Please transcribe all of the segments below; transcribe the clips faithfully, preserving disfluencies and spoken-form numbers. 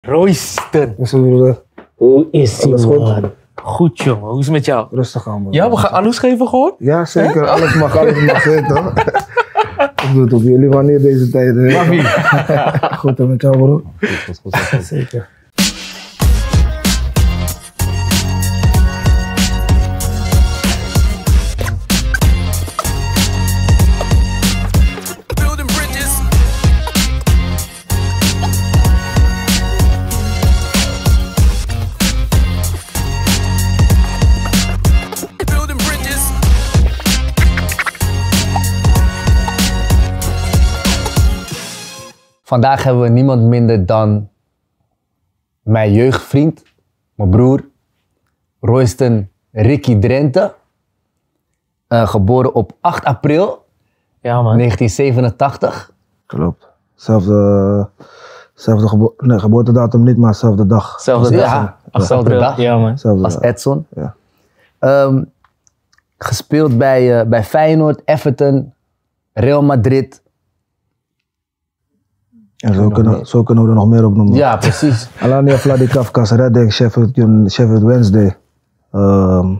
Royston. Hoe is Alles het, goed? man? Goed jongen, hoe is het met jou? Rustig aan, man. Ja, we gaan Anoes geven gewoon? Ja, zeker. Alles mag, alles mag weten. Ik doe het op jullie manier deze tijd. hè. Maar wie? Goed en met jou, bro. Goed, goed, goed. Zeker. Building bridges. Building bridges. Vandaag hebben we niemand minder dan mijn jeugdvriend, mijn broer, Royston Ricky Drenthe. Uh, geboren op acht april Ja man. negentien zevenentachtig. Klopt. Zelfde, zelfde gebo nee, geboortedatum niet, maar zelfde dag. Zelfde dag. Ja, Als zelfde dag. Ja man. Zelfde Als dag. Edson. Ja. Um, gespeeld bij, uh, bij Feyenoord, Everton, Real Madrid. En zo kunnen, zo kunnen we er nog meer op noemen. Ja, precies. Alanya Vladikavkaz, Redding, Sheffield, Un- Sheffield Wednesday. Um,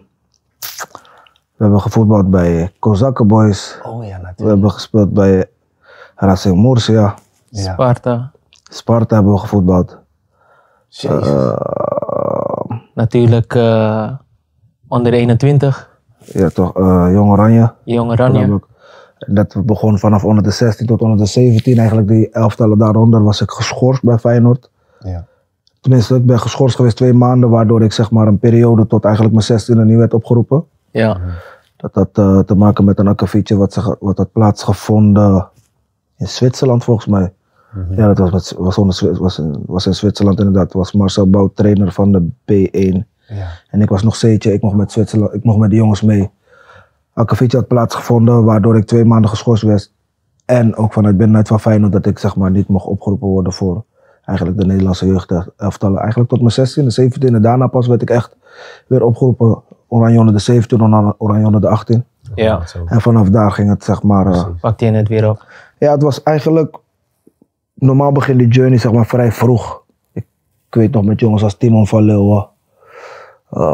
we hebben gevoetbald bij Kozakken Boys. Oh ja, We natuurlijk. hebben gespeeld bij Racing Murcia. Ja. Sparta. Sparta hebben we gevoetbald. Jezus. Uh, Natuurlijk uh, onder eenentwintig. ja, toch, uh, Jong Oranje. Jong Oranje. Namelijk, Dat begon vanaf onder de zestien tot onder de zeventien. Eigenlijk die elftallen daaronder was ik geschorst bij Feyenoord. Ja. Tenminste, ik ben geschorst geweest twee maanden, waardoor ik zeg maar een periode tot eigenlijk mijn zestiende niet werd opgeroepen. Ja. Dat had uh, te maken met een akkefietje wat, zich- wat had plaatsgevonden in Zwitserland volgens mij. Ja, dat was, met, was, onder, Zwi- was, in, was in Zwitserland inderdaad. Het was Marcel Bout, trainer van de B één. Ja. En ik was nog C'tje, ik mocht met Zwitserland, ik mocht met de jongens mee. Akkefietje had plaatsgevonden, waardoor ik twee maanden geschorst werd. En ook vanuit binnenuit van Feyenoord dat ik zeg maar niet mocht opgeroepen worden voor eigenlijk de Nederlandse jeugdelftallen. Eigenlijk tot mijn zestiende, zeventiende. Daarna pas werd ik echt weer opgeroepen. Oranje onder de zeventien, Oranje- Oranje onder de achttien. Ja. En vanaf daar ging het zeg maar... uh, Pakte je het weer op. ja, het was eigenlijk... Normaal begint die journey zeg maar vrij vroeg. Ik, ik weet nog met jongens als Timon van Leeuwen, uh,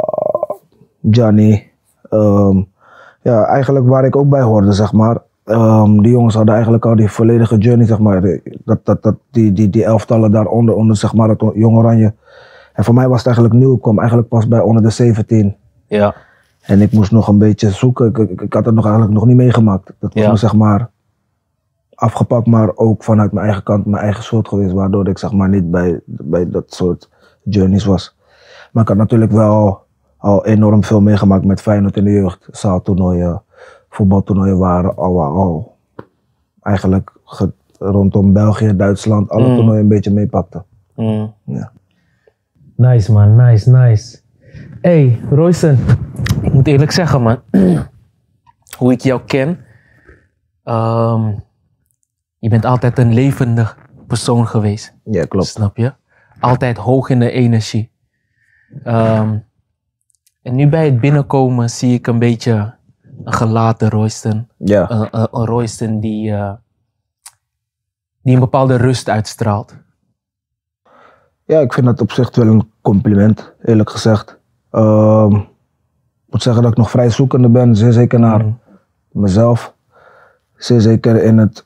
Gianni. Um, ja, eigenlijk waar ik ook bij hoorde, zeg maar. Um, die jongens hadden eigenlijk al die volledige journey, zeg maar. Dat, dat, dat, die, die, die elftallen daaronder, onder zeg maar het Jong Oranje. En voor mij was het eigenlijk nieuw. Ik kwam eigenlijk pas bij onder de zeventien. Ja. En ik moest nog een beetje zoeken. Ik, ik, ik had het nog eigenlijk nog niet meegemaakt. Dat was Ja. me zeg maar afgepakt, maar ook vanuit mijn eigen kant, mijn eigen soort geweest. Waardoor ik zeg maar niet bij, bij dat soort journeys was. Maar ik had natuurlijk wel al enorm veel meegemaakt met Feyenoord in de jeugd. Zaaltoernooien, voetbaltoernooien waren al, al eigenlijk ge- rondom België, Duitsland, alle Mm. toernooien een beetje meepakte. Mm. Ja. Nice man, nice, nice. Hey, Royston. Ik moet eerlijk zeggen man. Hoe ik jou ken. ehm, je bent altijd een levendig persoon geweest. Ja, klopt. Snap je? Altijd hoog in de energie. Ehm, en nu bij het binnenkomen zie ik een beetje een gelaten Royston. Ja, Een, een, een Royston die, eh, die een bepaalde rust uitstraalt. ja, ik vind dat op zich wel een compliment, eerlijk gezegd. Ehm, ik moet zeggen dat ik nog vrij zoekende ben, zeer zeker naar Mm. mezelf. Zeer zeker in het,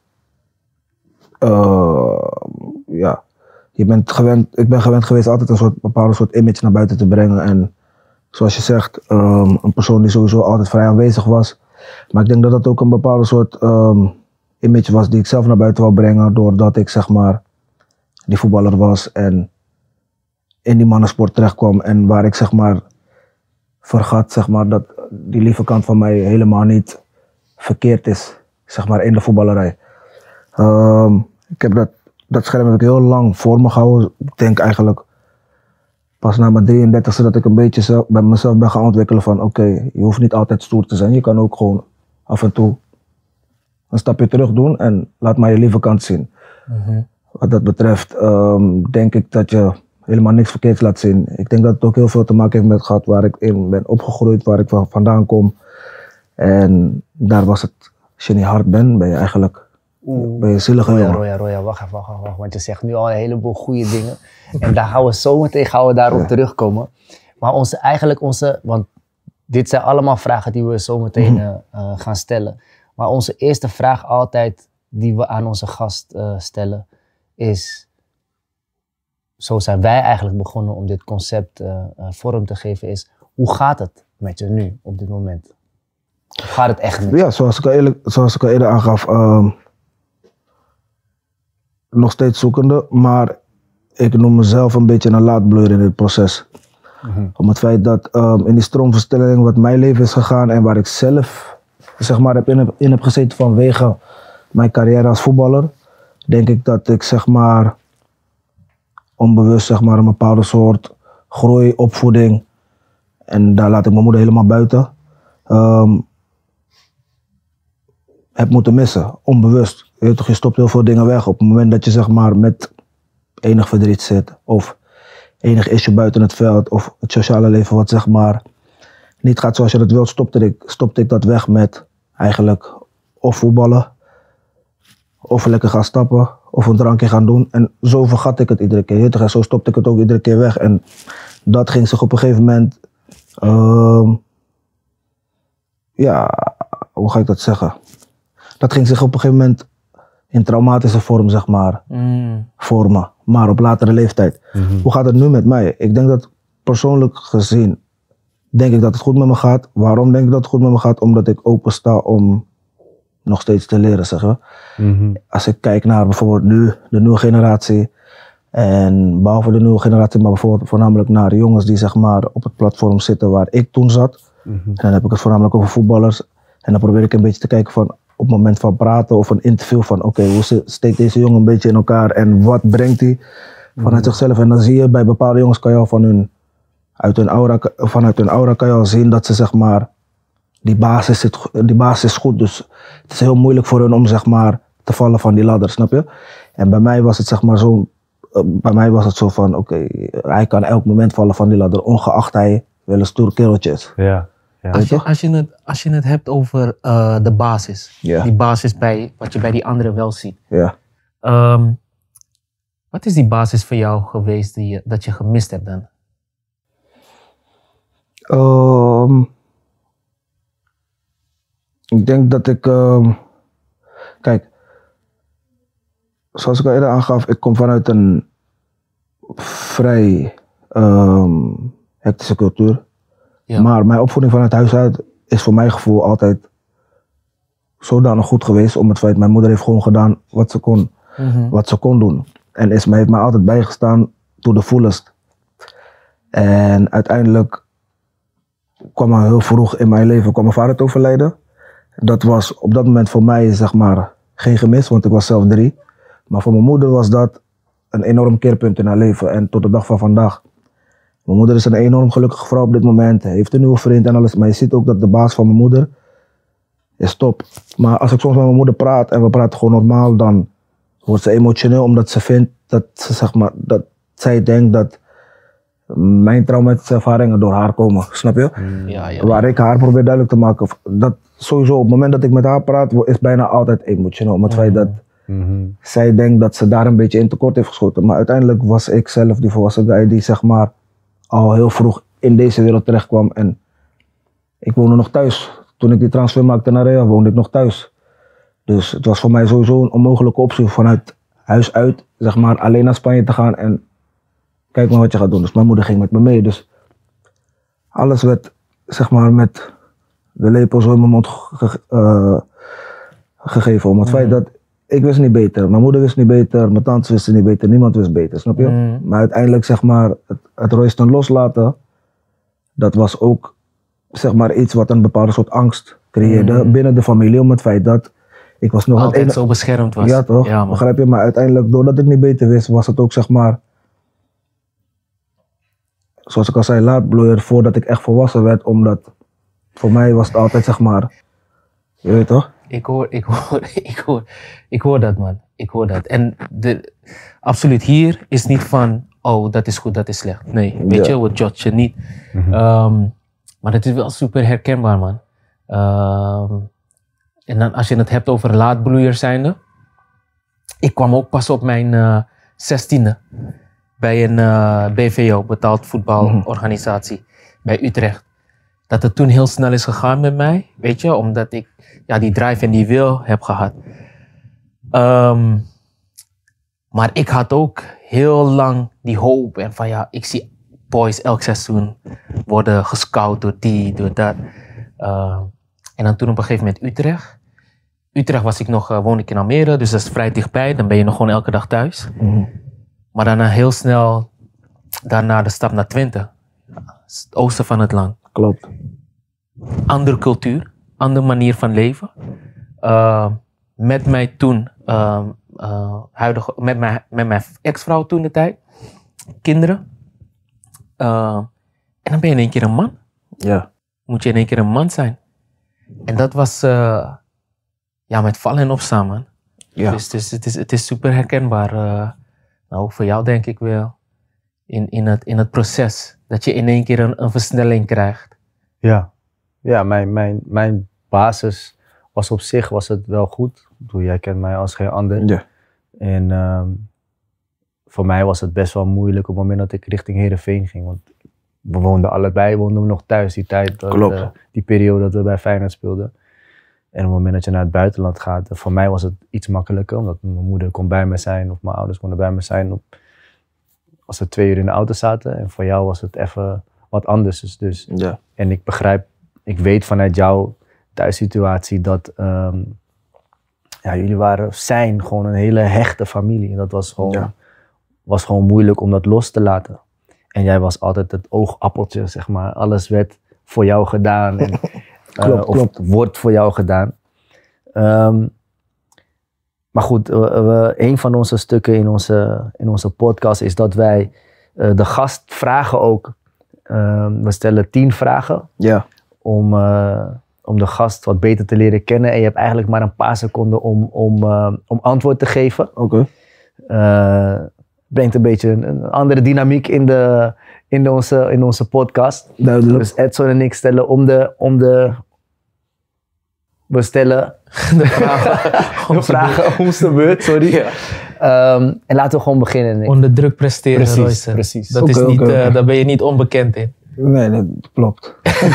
eh, ja, je bent gewend, ik ben gewend geweest altijd een soort, bepaalde soort image naar buiten te brengen. En zoals je zegt, ehm, een persoon die sowieso altijd vrij aanwezig was. Maar ik denk dat dat ook een bepaalde soort ehm, image was die ik zelf naar buiten wou brengen, doordat ik zeg maar die voetballer was en in die mannensport terechtkwam en waar ik zeg maar vergat zeg maar dat die lieve kant van mij helemaal niet verkeerd is, zeg maar in de voetballerij. Ehm, ik heb dat, dat scherm heb ik heel lang voor me gehouden. Ik denk eigenlijk pas na mijn drieëndertigste dat ik een beetje zelf, bij mezelf ben gaan ontwikkelen van oké, je hoeft niet altijd stoer te zijn. Je kan ook gewoon af en toe een stapje terug doen en laat maar je lieve kant zien. Mhm. Wat dat betreft ehm, denk ik dat je helemaal niks verkeerds laat zien. Ik denk dat het ook heel veel te maken heeft met gehad waar ik in ben opgegroeid, waar ik van vandaan kom. En daar was het, als je niet hard bent, ben je eigenlijk Oeh. Ben je zielige Roya, jongen. Roya, Roya, wacht even, wacht, wacht, wacht. Want je zegt nu al een heleboel goede dingen. En daar gaan we zo meteen gaan we daarop Ja. terugkomen. Maar onze, eigenlijk onze, want dit zijn allemaal vragen die we zo meteen Mhm. uh, uh, gaan stellen. Maar onze eerste vraag altijd die we aan onze gast uh, stellen is, zo zijn wij eigenlijk begonnen om dit concept uh, uh, vorm te geven, is hoe gaat het met je nu op dit moment? Hoe gaat het echt met je? Ja, zoals ik al, eerlijk, zoals ik al eerder aangaf, ehm, nog steeds zoekende, maar ik noem mezelf een beetje een laatbloeier in dit proces. Mhm. Om het feit dat ehm, in die stroomversnelling wat mijn leven is gegaan en waar ik zelf zeg maar, heb in, heb, in heb gezeten vanwege mijn carrière als voetballer, denk ik dat ik zeg maar onbewust zeg maar, een bepaalde soort groei, opvoeding, en daar laat ik mijn moeder helemaal buiten, ehm, heb moeten missen, onbewust. Je, weet toch, je stopt heel veel dingen weg op het moment dat je zeg maar, met enig verdriet zit of enig issue buiten het veld of het sociale leven wat zeg maar niet gaat zoals je dat wilt, stopte ik, stopte ik dat weg met eigenlijk of voetballen of lekker gaan stappen of een drankje gaan doen. En zo vergat ik het iedere keer. Je weet toch, en zo stopte ik het ook iedere keer weg. En dat ging zich op een gegeven moment, ehm, ja, hoe ga ik dat zeggen? Dat ging zich op een gegeven moment in traumatische vorm, zeg maar, Mm. vormen. Maar op latere leeftijd. Mhm. Hoe gaat het nu met mij? Ik denk dat persoonlijk gezien, denk ik dat het goed met me gaat. Waarom denk ik dat het goed met me gaat? Omdat ik open sta om nog steeds te leren, zeg maar. Mhm. Als ik kijk naar bijvoorbeeld nu, de nieuwe generatie. En behalve de nieuwe generatie, maar bijvoorbeeld voornamelijk naar jongens die zeg maar op het platform zitten waar ik toen zat. Mhm. En dan heb ik het voornamelijk over voetballers. En dan probeer ik een beetje te kijken van op het moment van praten of een interview van oké, hoe ze- steekt deze jongen een beetje in elkaar en wat brengt hij vanuit zichzelf. En dan zie je bij bepaalde jongens kan je al van hun, uit hun aura, vanuit hun aura kan je al zien dat ze zeg maar, die basis, zit, die basis is goed. Dus het is heel moeilijk voor hun om zeg maar te vallen van die ladder, snap je? En bij mij was het zeg maar zo, eh, bij mij was het zo van oké, hij kan elk moment vallen van die ladder, ongeacht hij wel een stoer kereltje is. Ja. Ja. Als je, als, je het, als je het hebt over eh, de basis, Ja. die basis bij, wat je bij die anderen wel ziet. Ja. Ehm, wat is die basis voor jou geweest die je, dat je gemist hebt dan? Ehm, ik denk dat ik, ehm, kijk, zoals ik al eerder aangaf, ik kom vanuit een vrij ehm, hectische cultuur. Ja. Maar mijn opvoeding vanuit huis uit is voor mijn gevoel altijd zodanig goed geweest. Om het feit, mijn moeder heeft gewoon gedaan wat ze kon, Mhm. wat ze kon doen. En is, mij- heeft mij altijd bijgestaan to the fullest. En uiteindelijk kwam er heel vroeg in mijn leven kwam mijn vader te overlijden. Dat was op dat moment voor mij zeg maar geen gemis, want ik was zelf drie. Maar voor mijn moeder was dat een enorm keerpunt in haar leven. En tot de dag van vandaag. Mijn moeder is een enorm gelukkige vrouw op dit moment. Heeft een nieuwe vriend en alles. Maar je ziet ook dat de baas van mijn moeder is top. Maar als ik soms met mijn moeder praat en we praten gewoon normaal, dan wordt ze emotioneel omdat ze vindt dat ze zeg maar, dat zij denkt dat mijn traumatische ervaringen door haar komen. Snap je? Ja, ja. Waar ik haar probeer duidelijk te maken. Dat sowieso op het moment dat ik met haar praat, is bijna altijd emotioneel. Om het feit dat Mhm. zij denkt dat ze daar een beetje in tekort heeft geschoten. Maar uiteindelijk was ik zelf die volwassen guy die zeg maar al heel vroeg in deze wereld terecht kwam. En ik woonde nog thuis. Toen ik die transfer maakte naar Real, woonde ik nog thuis. Dus het was voor mij sowieso een onmogelijke optie om vanuit huis uit, zeg maar, alleen naar Spanje te gaan en kijk maar wat je gaat doen. Dus mijn moeder ging met me mee. Dus alles werd, zeg maar, met de lepel zo in mijn mond ge- eh, gegeven. Om het feit dat ik wist niet beter. Mijn moeder wist niet beter, mijn tante wist niet beter, niemand wist beter, snap je? Mm. Maar uiteindelijk, zeg maar, het, het Royston loslaten, dat was ook, zeg maar, iets wat een bepaalde soort angst creëerde Mm. binnen de familie. Om het feit dat ik was nog het Altijd enige... zo beschermd was. Ja toch, Ja, man. begrijp je? Maar uiteindelijk, doordat ik niet beter wist, was het ook, zeg maar, zoals ik al zei, laatbloeier voordat ik echt volwassen werd. Omdat, voor mij was het altijd, zeg maar, je weet toch? Ik hoor, ik hoor, ik hoor, ik hoor dat, man. Ik hoor dat. En de, absoluut, hier is niet van, oh, dat is goed, dat is slecht. Nee, weet Ja. je, we judgen niet. Ehm, maar het is wel super herkenbaar, man. Ehm, en dan als je het hebt over laatbloeier zijnde, ik kwam ook pas op mijn uh, zestiende bij een uh, B V O, betaald voetbalorganisatie, mm-hmm. bij Utrecht. Dat het toen heel snel is gegaan met mij, weet je, omdat ik ja, die drive en die wil heb gehad. Um, maar ik had ook heel lang die hoop en van ja, ik zie boys elk seizoen worden gescout door die, door dat. Uh, en dan toen op een gegeven moment Utrecht. Utrecht was ik nog, uh, woon ik in Almere, dus dat is vrij dichtbij. Dan ben je nog gewoon elke dag thuis. Mm-hmm. Maar daarna heel snel, daarna de stap naar Twente. Het oosten van het land. Klopt. Andere cultuur, andere manier van leven. Uh, met mij toen, uh, uh, huidige, met mijn, met mijn ex-vrouw toen de tijd. Kinderen. Uh, en dan ben je in één keer een man. Ja. Moet je in één keer een man zijn. En dat was, uh, ja, met vallen en opstaan, man. Ja. Dus, dus het, is, het is super herkenbaar. Uh, nou, ook voor jou denk ik wel. In, in, het, in het proces. Dat je in één keer een, een versnelling krijgt. Ja, ja mijn, mijn, mijn basis was op zich was het wel goed. Ik bedoel, jij kent mij als geen ander. Ja. En um, voor mij was het best wel moeilijk op het moment dat ik richting Heerenveen ging. Want we woonden allebei, woonden we nog thuis die tijd. Dat, Klopt. Uh, die periode dat we bij Feyenoord speelden. En op het moment dat je naar het buitenland gaat, voor mij was het iets makkelijker. Omdat mijn moeder kon bij me zijn of mijn ouders konden bij me zijn. Op, als we twee uur in de auto zaten. En voor jou was het even wat anders. Dus, dus. Ja. En ik begrijp, ik weet vanuit jouw thuissituatie dat um, ja, jullie waren, zijn gewoon een hele hechte familie. En dat was gewoon, ja. was gewoon moeilijk om dat los te laten. En jij was altijd het oogappeltje, zeg maar. Alles werd voor jou gedaan. En, klopt, uh, of klopt. wordt voor jou gedaan. Um, maar goed, we, we, een van onze stukken in onze, in onze podcast is dat wij uh, de gast vragen ook. Uh, we stellen tien vragen. Ja. Om, uh, om de gast wat beter te leren kennen. En je hebt eigenlijk maar een paar seconden om, om, uh, om antwoord te geven. Oké. Okay. Uh, brengt een beetje een, een andere dynamiek in, de, in, de onze, in onze podcast. Duidelijk. Dus Edson en ik stellen om de... Om de we stellen de vragen, de vragen om de beurt, sorry. Ja. Um, en laten we gewoon beginnen. Nick. Onder druk presteren, precies, Royce. Precies. Dat okay, is niet, okay, uh, okay. Daar ben je niet onbekend in. Nee, dat klopt.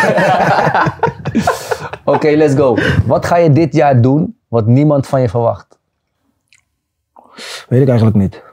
Oké, okay, let's go. Wat ga je dit jaar doen wat niemand van je verwacht? Weet ik eigenlijk niet.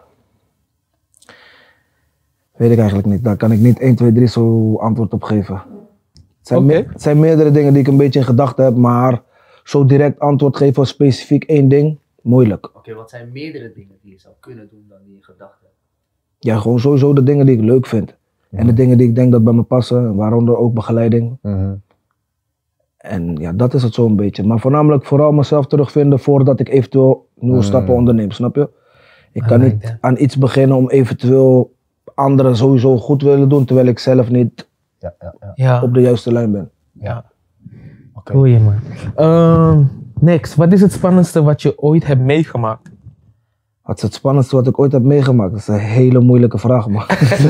Weet ik eigenlijk niet. Daar kan ik niet één, twee, drie zo antwoord op geven. Het zijn, okay. me- het zijn meerdere dingen die ik een beetje in gedachten heb, maar zo direct antwoord geven op specifiek één ding, moeilijk. Oké, okay, wat zijn meerdere dingen die je zou kunnen doen dan die je gedacht hebt? Ja, gewoon sowieso de dingen die ik leuk vind. Ja. En de dingen die ik denk dat bij me passen, waaronder ook begeleiding. Mm-hmm. En ja, dat is het zo'n beetje. Maar voornamelijk vooral mezelf terugvinden voordat ik eventueel nieuwe mm. stappen onderneem, snap je? Ik kan like niet that. aan iets beginnen om eventueel anderen sowieso goed willen doen, terwijl ik zelf niet ja, ja, ja. Ja. op de juiste lijn ben. Ja. Okay. Goeie man. Uh, next, wat is het spannendste wat je ooit hebt meegemaakt? Wat is het spannendste wat ik ooit heb meegemaakt? Dat is een hele moeilijke vraag, man.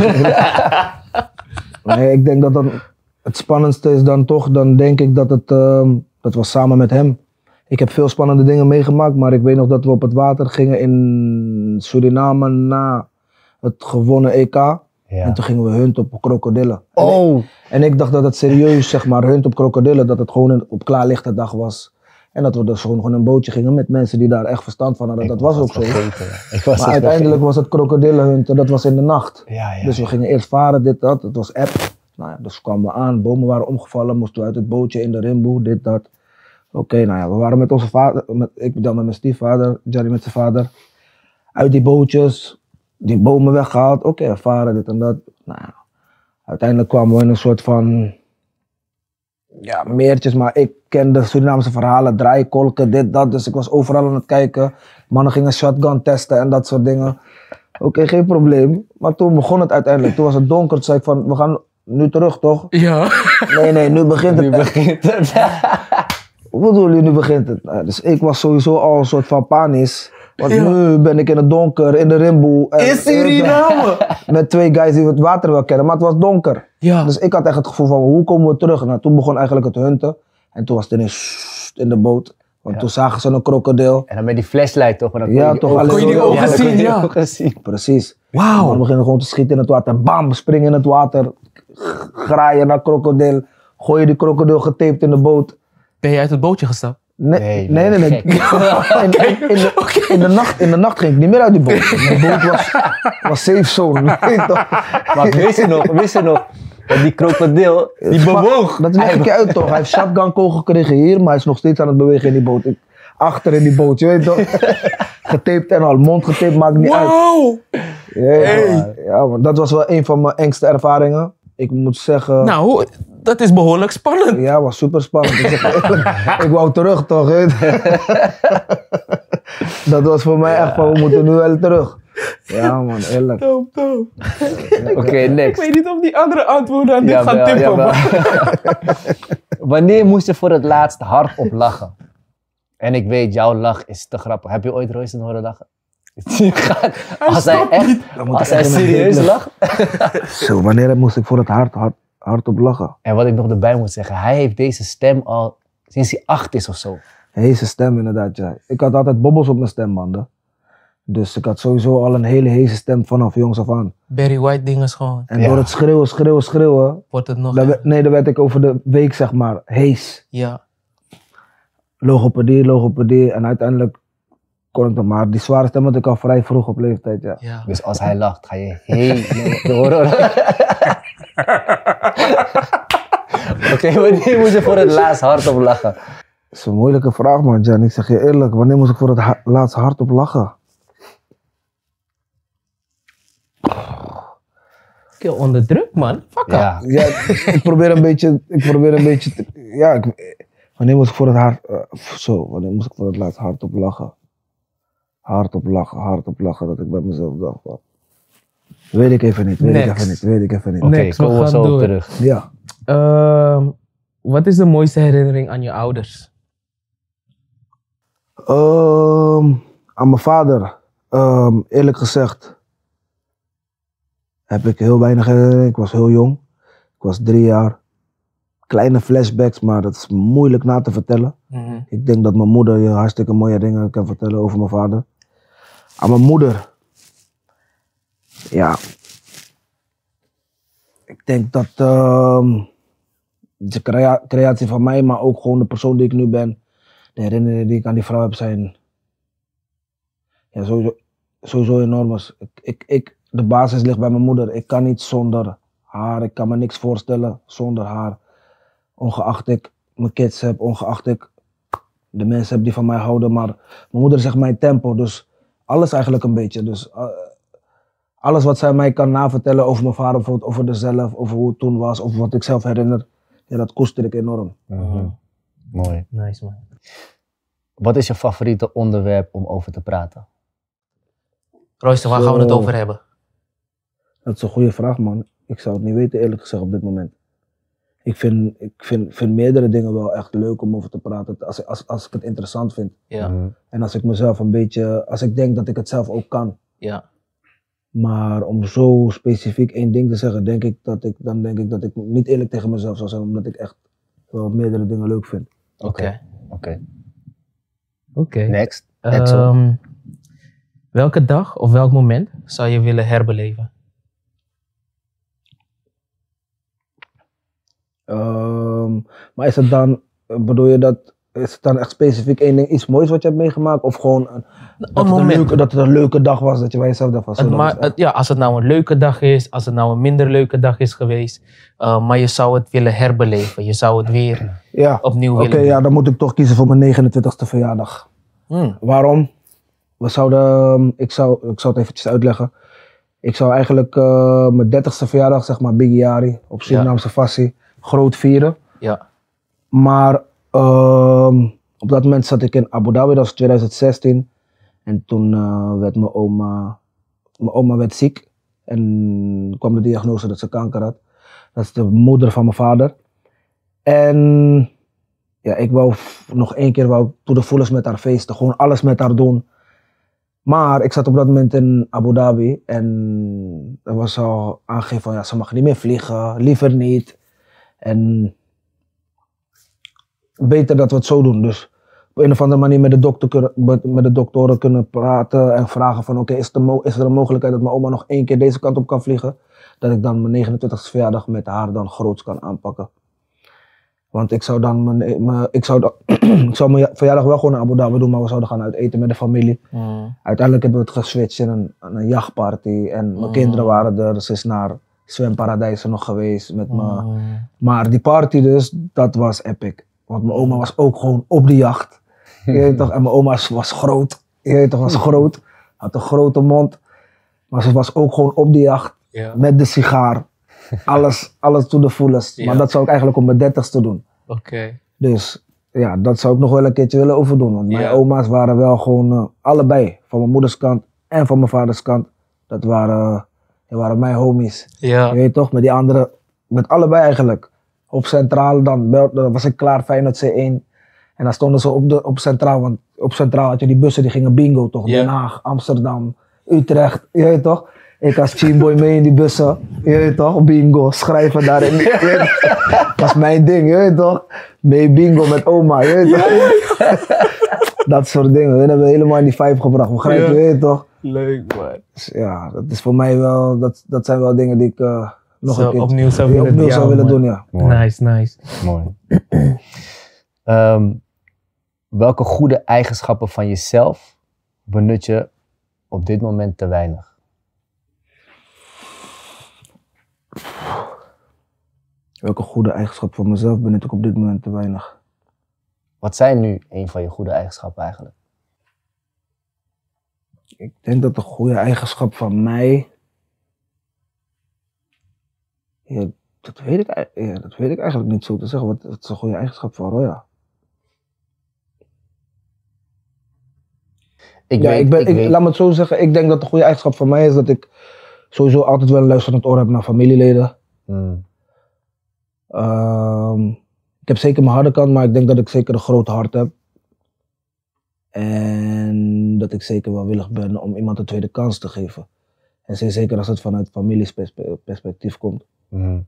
Nee, ik denk dat dan het spannendste is dan toch, dan denk ik dat het, uh, dat was samen met hem. Ik heb veel spannende dingen meegemaakt, maar ik weet nog dat we op het water gingen in Suriname na het gewonnen E K. Ja. En toen gingen we hunt op krokodillen. Oh! En ik, en ik dacht dat het serieus, zeg maar, hunt op krokodillen, dat het gewoon een, op klaarlichte dag was. En dat we dus gewoon, gewoon een bootje gingen met mensen die daar echt verstand van hadden. Ik dat was, was ook zo. Vergeten, ik was maar uiteindelijk vergeten. was het krokodillenhunten, dat was in de nacht. Ja, ja, dus we ja. gingen eerst varen, dit, dat. Het was app. Nou ja, dus kwamen we aan, bomen waren omgevallen, moesten we uit het bootje in de rimboe, dit, dat. Oké, okay, nou ja, we waren met onze vader, met, ik dan met mijn stiefvader, Jerry met zijn vader. Uit die bootjes, die bomen weggehaald, oké, okay, varen, dit en dat. Nou ja, uiteindelijk kwamen we in een soort van, ja, meertjes, maar ik kende Surinaamse verhalen, draaikolken, dit, dat. Dus ik was overal aan het kijken. Mannen gingen shotgun testen en dat soort dingen. Oké, okay, geen probleem. Maar toen begon het uiteindelijk, toen was het donker, toen zei ik van, we gaan nu terug, toch? Ja. Nee, nee, nu begint het. Nu begint het. Wat bedoel je, nu begint het? Nou, dus ik was sowieso al een soort van panisch. Want ja. nu ben ik in het donker, in de rimboe. In Suriname? Met twee guys die het water wel kennen, maar het was donker. Ja. Dus ik had echt het gevoel van, hoe komen we terug? Nou, toen begon eigenlijk het hunten. En toen was het ineens in de boot. Want toen zagen ze een krokodil. En dan met die flashlight toch? En dan Ja, kon je toch, ogen- alleen Kon je die zo- ogen ja, dan zien, kon je- ja. ogen zien. Precies. Wauw. Dan beginnen gewoon te schieten in het water. Bam, springen in het water. G- Graaien naar krokodil. Gooi je die krokodil getaped in de boot. Ben je uit het bootje gestapt? Nee, Nee, nee, nee. nee. gek. In, in, in, de, in, de nacht, in de nacht ging ik niet meer uit die boot. De boot was, was safe zone. Weet je toch? Maar wist je nog, wist je nog, dat die krokodil, die Maar bewoog. Dat leg ik je uit toch. Hij heeft shotgun kogel gekregen hier, maar hij is nog steeds aan het bewegen in die boot. Ik, achter in die boot, je weet toch. Getaped en al, mond getaped, maakt niet uit. Wauw! Ja, maar, ja, maar dat was wel een van mijn engste ervaringen. Ik moet zeggen... Nou, dat is behoorlijk spannend. Ja, was super spannend. Ik, zeg je eerlijk, ik wou terug toch, weet je. Dat was voor mij echt van, we moeten nu wel terug. Ja man, eerlijk. Doop, doop. Oké, Ik next. weet niet of die andere antwoorden aan dit Ja, gaan wel, tippen. ja, wel. maar- Wanneer moest je voor het laatst hardop lachen? En ik weet, jouw lach is te grappig. Heb je ooit Royston horen lachen? Die gaat- Als hij stopt echt, Dan moet als ik hij echt in mijn serieus bed lacht. Zo, wanneer moest ik voor het hard, hard, hard op lachen? En wat ik nog erbij moet zeggen, hij heeft deze stem al sinds hij acht is of zo. Heese stem inderdaad, ja. Ik had altijd bobbels op mijn stembanden. Dus ik had sowieso al een hele heese stem vanaf jongs af aan. Barry White ding is gewoon. En Ja. door het schreeuwen, schreeuwen, schreeuwen, Wordt het nog... dan werd- nee, dan werd ik over de week zeg maar hees. Ja. Logopedie, logopedie en uiteindelijk kon ik dat maar. Die zware stem had ik al vrij vroeg op leeftijd, ja. Ja. Dus als hij lacht, ga je helemaal door. Oké, wanneer moet je voor het laatst hardop lachen? Dat is een moeilijke vraag man, Jan. Ik zeg je eerlijk, wanneer moest ik voor het ha- laatst hard op lachen? Ik ben onder druk, man. Fuck up. Ja, Ja, ik probeer een beetje, ik probeer een beetje, te- ja, ik, wanneer moest ik voor het hard, eh, zo, wanneer moest ik voor het laatst hard op lachen? Hard op lachen, hard op lachen, dat ik bij mezelf dacht, wat. Weet ik even niet, weet ik Next. even niet, weet ik even niet. oké, Next, we komen we gaan zo op door. terug. Ja, Ehm, wat is de mooiste herinnering aan je ouders? Ehm, aan mijn vader, ehm, eerlijk gezegd, heb ik heel weinig herinnering. Ik was heel jong, ik was drie jaar. Kleine flashbacks, maar dat is moeilijk na te vertellen. Mhm. Ik denk dat mijn moeder je hartstikke mooie dingen kan vertellen over mijn vader. Aan mijn moeder. Ja. Ik denk dat ehm, de crea- creatie van mij, maar ook gewoon de persoon die ik nu ben. De herinneringen die ik aan die vrouw heb zijn. Ja, sowieso, sowieso enorm. Ik, ik, ik, de basis ligt bij mijn moeder. Ik kan niet zonder haar. Ik kan me niks voorstellen zonder haar. Ongeacht ik mijn kids heb, ongeacht ik de mensen heb die van mij houden. Maar mijn moeder is echt mijn tempo, dus alles eigenlijk een beetje. Dus uh, alles wat zij mij kan navertellen over mijn vader, bijvoorbeeld over dezelf, over hoe het toen was, of wat ik zelf herinner, ja, dat koester ik enorm. Mhm. Mooi. Nice, man. Wat is je favoriete onderwerp om over te praten? Royster, waar gaan we het Zo. over hebben? Dat is een goede vraag, man. Ik zou het niet weten, eerlijk gezegd, op dit moment. Ik vind, ik vind, vind meerdere dingen wel echt leuk om over te praten, als, als, als ik het interessant vind. Ja. Mhm. En als ik mezelf een beetje, als ik denk dat ik het zelf ook kan. Ja. Maar om zo specifiek één ding te zeggen, denk ik dat ik, dan denk ik dat ik niet eerlijk tegen mezelf zou zijn, omdat ik echt wel meerdere dingen leuk vind. Oké. Oké. Oké. Next. Edsel. Ehm, welke dag of welk moment zou je willen herbeleven? Ehm, maar is het dan, bedoel je dat, is het dan echt specifiek één ding, iets moois wat je hebt meegemaakt? Of gewoon een, dat, het een moment. leuke, dat het een leuke dag was, dat je bij jezelf dacht van zo, Het dat ma- was echt- het- ja, als het nou een leuke dag is, als het nou een minder leuke dag is geweest, eh, maar je zou het willen herbeleven. Je zou het weer Ja, opnieuw oké, willen doen. ja, dan moet ik toch kiezen voor mijn negenentwintigste verjaardag. Hmm. Waarom? We zouden, ehm, ik, zou, ik zou het eventjes uitleggen. Ik zou eigenlijk eh, mijn dertigste verjaardag, zeg maar Biggie Yari, op Surinaamse Fassie, groot vieren. Ja. Maar ehm, op dat moment zat ik in Abu Dhabi, dat was twintig zestien. En toen eh, werd mijn oma, mijn oma werd ziek. En kwam de diagnose dat ze kanker had. Dat is de moeder van mijn vader. En ja, ik wou f- nog één keer wou ik to the fullest met haar feesten. Gewoon alles met haar doen. Maar ik zat op dat moment in Abu Dhabi. En er was al aangegeven van ja, ze mag niet meer vliegen. Liever niet. En beter dat we het zo doen. Dus op een of andere manier met de, dokter kunnen, met, met de doktoren kunnen praten en vragen van oké, is, mo- is er een mogelijkheid dat mijn oma nog één keer deze kant op kan vliegen? Dat ik dan mijn negenentwintigste verjaardag met haar dan groots kan aanpakken. Want ik zou dan mijn, mijn, ik zou dan, ik zou mijn verjaardag wel gewoon in Abu Dhabi doen, maar we zouden gaan uit eten met de familie. Mm. Uiteindelijk hebben we het geswitcht in een, een jachtparty en mijn Mm. kinderen waren er. Ze is naar zwemparadijzen nog geweest met me. Mm. Maar die party dus, dat was epic. Want mijn oma was ook gewoon op de jacht. Je weet toch? En mijn oma was, was groot. Je weet toch, was groot. Had een grote mond. Maar ze was ook gewoon op de jacht. Ja. Met de sigaar. Alles, alles to the fullest. Ja. Maar dat zou ik eigenlijk op mijn dertigste doen. Oké. Dus ja, dat zou ik nog wel een keertje willen overdoen. Want mijn Ja. oma's waren wel gewoon eh, allebei. Van mijn moeders kant en van mijn vaders kant. Dat waren, die waren mijn homies. Ja. Je weet toch, met die andere, met allebei eigenlijk. Op Centraal dan, bel- dan was ik klaar, Feyenoord C één. En dan stonden ze op, de, op Centraal, want op Centraal had je die bussen die gingen bingo toch. Ja. Den Haag, Amsterdam, Utrecht, je weet toch. Ik als teamboy mee in die bussen, je weet toch, bingo, schrijven daarin. Je weet toch? Dat was mijn ding, je weet toch. Mee bingo met oma, je weet toch. Dat soort dingen, we hebben helemaal in die vibe gebracht, begrijp je, Ja. je weet toch. Leuk man. Dus ja, dat is voor mij wel, dat, dat zijn wel dingen die ik uh, nog Zo een keer opnieuw zou die willen opnieuw doen, zou ja, willen man. doen, ja. Mooi. Nice, nice. Mooi. Ehm, welke goede eigenschappen van jezelf benut je op dit moment te weinig? Welke goede eigenschap van mezelf benut ik op dit moment te weinig? Wat zijn nu een van je goede eigenschappen eigenlijk? Ik denk dat de goede eigenschap van mij. Ja, dat weet ik, ei- ja, dat weet ik eigenlijk niet zo te zeggen. Wat, wat is een goede eigenschap van Roya? Ik Ja, weet, ik ben, ik ik, weet- laat me het zo zeggen. Ik denk dat de goede eigenschap van mij is dat ik sowieso altijd wel een luisterend oor heb naar familieleden. Hmm, Ehm, ik heb zeker mijn harde kant, maar ik denk dat ik zeker een groot hart heb. En dat ik zeker wel willig ben om iemand een tweede kans te geven. En zeer zeker als het vanuit familieperspectief komt. hmm.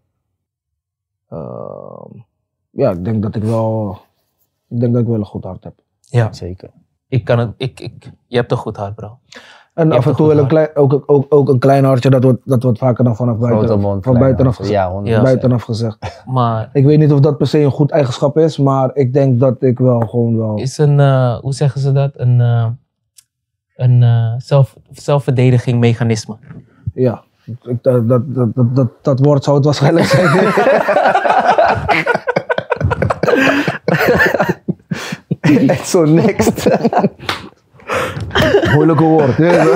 Ehm, ja, ik denk dat ik wel, ik denk dat ik wel een goed hart heb. Ja, Zeker. ik kan het, ik, ik, je hebt een goed hart, bro. En Je af hebt en een toe goed wel een klein, ook, ook, ook een klein hartje, dat wordt, dat wordt vaker dan vanaf Grote buiten, mond, van klein buitenaf, hart. gezegd, Ja, honderd Ja. procent. buitenaf gezegd. Maar Ik weet niet of dat per se een goed eigenschap is, maar ik denk dat ik wel gewoon wel... is een, eh, hoe zeggen ze dat? Een, eh, een eh, zelf, zelfverdediging mechanisme. Ja, ik, dat, dat, dat, dat, dat, dat woord zou het waarschijnlijk zijn. Echt zo next. Moeilijke woord.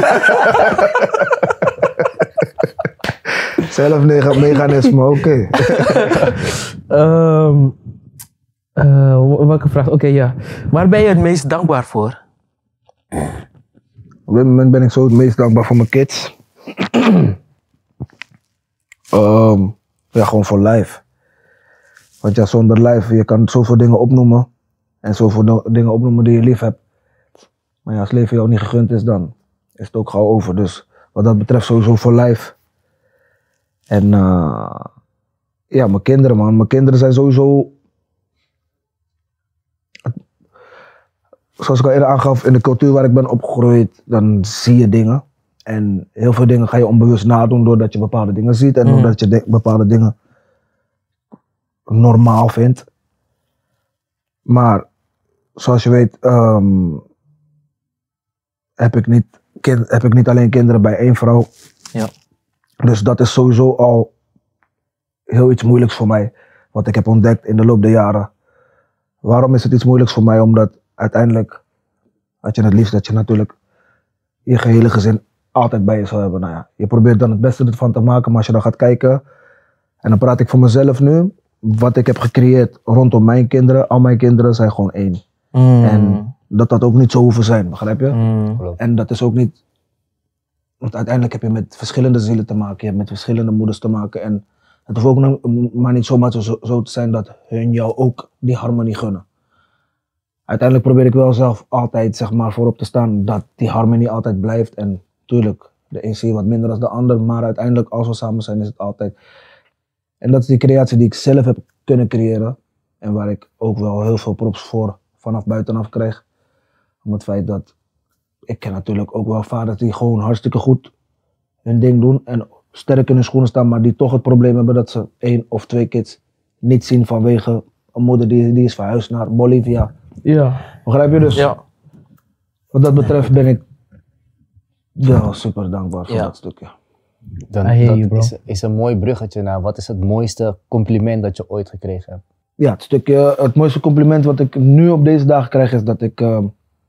Zelfmechanisme, oké. Ehm eh, welke vraag? Oké, ja. Waar ben je het meest dankbaar voor? Op dit moment ben ik zo het meest dankbaar voor mijn kids. Ehm, ja, gewoon voor life. Want ja, zonder life, je kan zoveel dingen opnoemen. En zoveel no- dingen opnoemen die je lief hebt. Maar ja, als leven jou niet gegund is, dan is het ook gauw over. Dus wat dat betreft sowieso voor life. En eh, ja, mijn kinderen man. Mijn kinderen zijn sowieso... Zoals ik al eerder aangaf, in de cultuur waar ik ben opgegroeid, dan zie je dingen. En heel veel dingen ga je onbewust nadoen doordat je bepaalde dingen ziet. En Mm. doordat je de- bepaalde dingen normaal vindt. Maar zoals je weet, ehm, heb, ik niet kind, heb ik niet alleen kinderen bij één vrouw. Ja. Dus dat is sowieso al heel iets moeilijks voor mij. Wat ik heb ontdekt in de loop der jaren. Waarom is het iets moeilijks voor mij? Omdat uiteindelijk had je het liefst dat je natuurlijk je gehele gezin altijd bij je zou hebben. Nou ja, je probeert dan het beste ervan te maken, maar als je dan gaat kijken, en dan praat ik voor mezelf nu, wat ik heb gecreëerd rondom mijn kinderen, al mijn kinderen zijn gewoon één. Mm. En dat dat ook niet zo hoeven zijn, begrijp je? Mm. En dat is ook niet, want uiteindelijk heb je met verschillende zielen te maken, je hebt met verschillende moeders te maken en het hoeft ook nou- maar niet zomaar zo, zo te zijn dat hun jou ook die harmonie gunnen. Uiteindelijk probeer ik wel zelf altijd zeg maar, voorop te staan dat die harmonie altijd blijft. En tuurlijk, de een zie je wat minder dan de ander, maar uiteindelijk als we samen zijn is het altijd. En dat is die creatie die ik zelf heb kunnen creëren en waar ik ook wel heel veel props voor vanaf buitenaf kreeg. Om het feit dat, ik ken natuurlijk ook wel vaders die gewoon hartstikke goed hun ding doen en sterk in hun schoenen staan, maar die toch het probleem hebben dat ze één of twee kids niet zien vanwege een moeder die, die is verhuisd naar Bolivia. Ja. Begrijp je dus? Ja. Wat dat betreft ben ik wel super dankbaar voor Ja. dat stukje. Dan, I hear dat you, bro. is, is een mooi bruggetje naar wat is het mooiste compliment dat je ooit gekregen hebt? Ja, het stukje, het mooiste compliment wat ik nu op deze dagen krijg is dat ik ehm,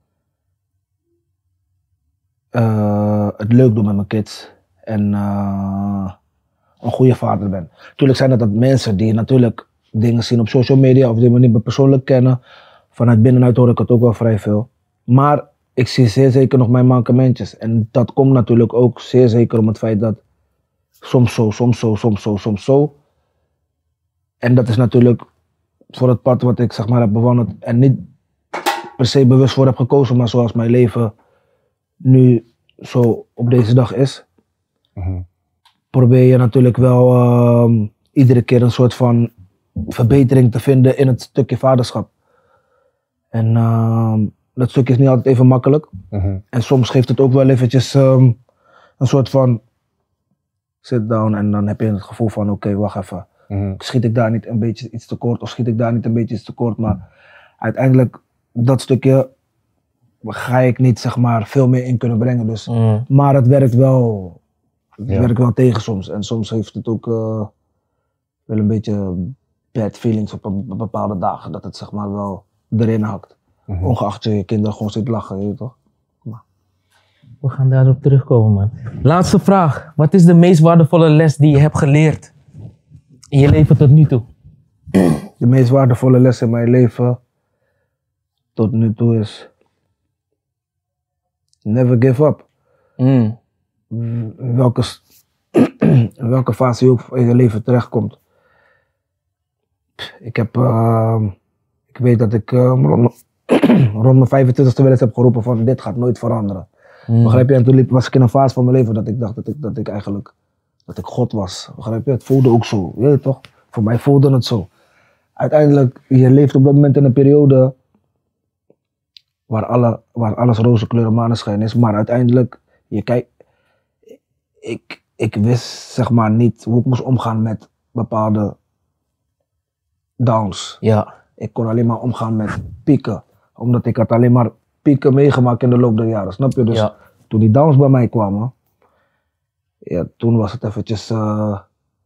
eh, het leuk doe met mijn kids en eh, een goede vader ben. Tuurlijk zijn dat, dat mensen die natuurlijk dingen zien op social media of die me niet meer persoonlijk kennen. Vanuit binnenuit hoor ik het ook wel vrij veel. Maar ik zie zeer zeker nog mijn mankementjes. En dat komt natuurlijk ook zeer zeker om het feit dat soms zo, soms zo, soms zo, soms zo. En dat is natuurlijk voor het pad wat ik zeg maar heb bewandeld en niet per se bewust voor heb gekozen, maar zoals mijn leven nu zo op deze dag is, Mhm. probeer je natuurlijk wel ehm, iedere keer een soort van verbetering te vinden in het stukje vaderschap. En ehm, dat stukje is niet altijd even makkelijk. Mhm. En soms geeft het ook wel eventjes ehm, een soort van sit down en dan heb je het gevoel van oké, wacht even. Mhm. Schiet ik daar niet een beetje iets te kort of schiet ik daar niet een beetje iets te kort. Maar uiteindelijk, dat stukje ga ik niet zeg maar veel meer in kunnen brengen. Dus, Mm. maar het werkt wel, het Ja. werkt wel tegen soms. En soms heeft het ook eh, wel een beetje bad feelings op een- op bepaalde dagen. Dat het zeg maar wel erin hakt. Mhm. Ongeacht je je kinderen gewoon zit lachen, je weet toch? We gaan daarop terugkomen, man. Laatste vraag. Wat is de meest waardevolle les die je hebt geleerd in je leven tot nu toe? De meest waardevolle les in mijn leven tot nu toe is never give up. Mm. In welke, s- in welke fase je ook in je leven terechtkomt. Ik heb, uh, ik weet dat ik uh, rond, rond mijn vijfentwintigste wel eens heb geroepen van dit gaat nooit veranderen. Mm. Begrijp je? En toen liep, was ik in een fase van mijn leven dat ik dacht dat ik, dat ik eigenlijk, dat ik God was. Begrijp je? Het voelde ook zo, je weet toch? Voor mij voelde het zo. Uiteindelijk, je leeft op dat moment in een periode waar, alle, waar alles roze kleuren maneschijn is, maar uiteindelijk, je kijkt, ik, ik wist zeg maar niet hoe ik moest omgaan met bepaalde downs. Ja. Ik kon alleen maar omgaan met pieken, omdat ik had alleen maar pieken meegemaakt in de loop der jaren, snap je? Dus Ja. toen die downs bij mij kwamen, ja, toen was het eventjes, uh,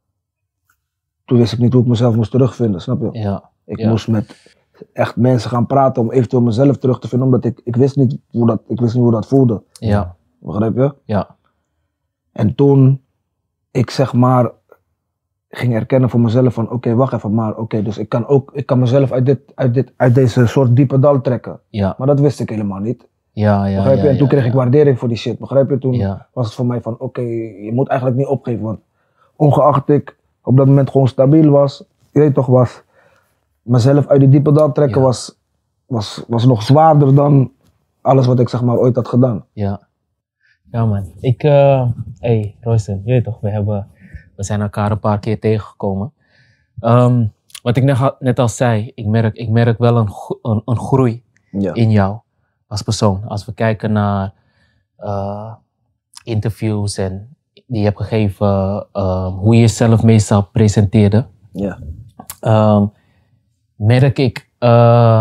toen wist ik niet hoe ik mezelf moest terugvinden, snap je? Ja. Ik Ja. moest met echt mensen gaan praten om eventueel mezelf terug te vinden, omdat ik, ik, wist niet hoe dat, ik wist niet hoe dat voelde. Ja. Begrijp je? Ja. En toen ik zeg maar ging erkennen voor mezelf van oké, wacht even, maar oké, dus ik kan ook, ik kan mezelf uit, dit, uit, dit, uit deze soort diepe dal trekken. Ja. Maar dat wist ik helemaal niet. Ja. Ja. Begrijp je? ja, En toen ja, kreeg ik ja. waardering voor die shit. Begrijp je? Toen Ja. was het voor mij van oké, je moet eigenlijk niet opgeven. Want ongeacht ik op dat moment gewoon stabiel was, je weet toch, was mezelf uit die diepe dal trekken Ja. was, was, was nog zwaarder dan alles wat ik zeg maar ooit had gedaan. Ja. Ja, man. Ik, eh hey, Royston, je weet toch, we, hebben, we zijn elkaar een paar keer tegengekomen. Ehm, wat ik net, al- net al zei, ik merk, ik merk wel een, gro- een, een groei Ja. in jou als persoon. Als we kijken naar eh, interviews en die je hebt gegeven, eh, hoe je jezelf meestal presenteerde, Ja. ehm, merk ik eh,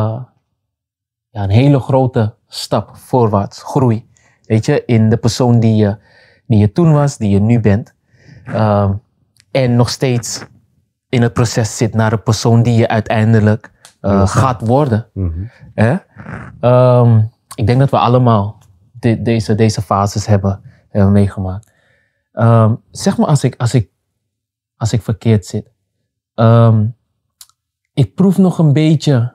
ja, een hele grote stap voorwaarts, groei. Weet je, in de persoon die je, die je toen was, die je nu bent. Ehm, en nog steeds in het proces zit naar de persoon die je uiteindelijk eh, gaat worden. Mhm. Hè? Ehm, ik denk dat we allemaal de- deze, deze fases hebben, hebben meegemaakt. Ehm, zeg maar als ik, als, ik, als ik verkeerd zit. Ehm, ik proef nog een beetje.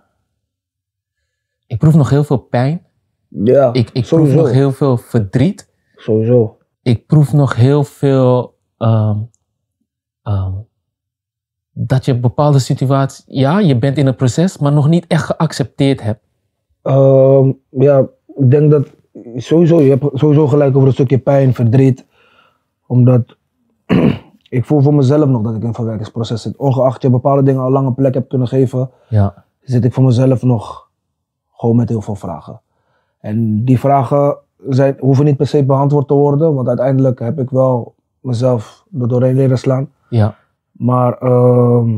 Ik proef nog heel veel pijn. Ja, Ik, ik proef sowieso. nog heel veel verdriet. Sowieso. Ik proef nog heel veel. ehm, ehm, dat je een bepaalde situatie. Ja, je bent in een proces, maar nog niet echt geaccepteerd hebt. Ehm, ja, ik denk dat sowieso, je hebt sowieso gelijk over een stukje pijn, verdriet. Omdat ik voel voor mezelf nog dat ik in een verwerkingsproces zit. Ongeacht je bepaalde dingen al lang een plek hebt kunnen geven, Ja, zit ik voor mezelf nog Gewoon met heel veel vragen. En die vragen zijn, hoeven niet per se beantwoord te worden, want uiteindelijk heb ik wel mezelf er doorheen leren slaan. Ja. Maar ehm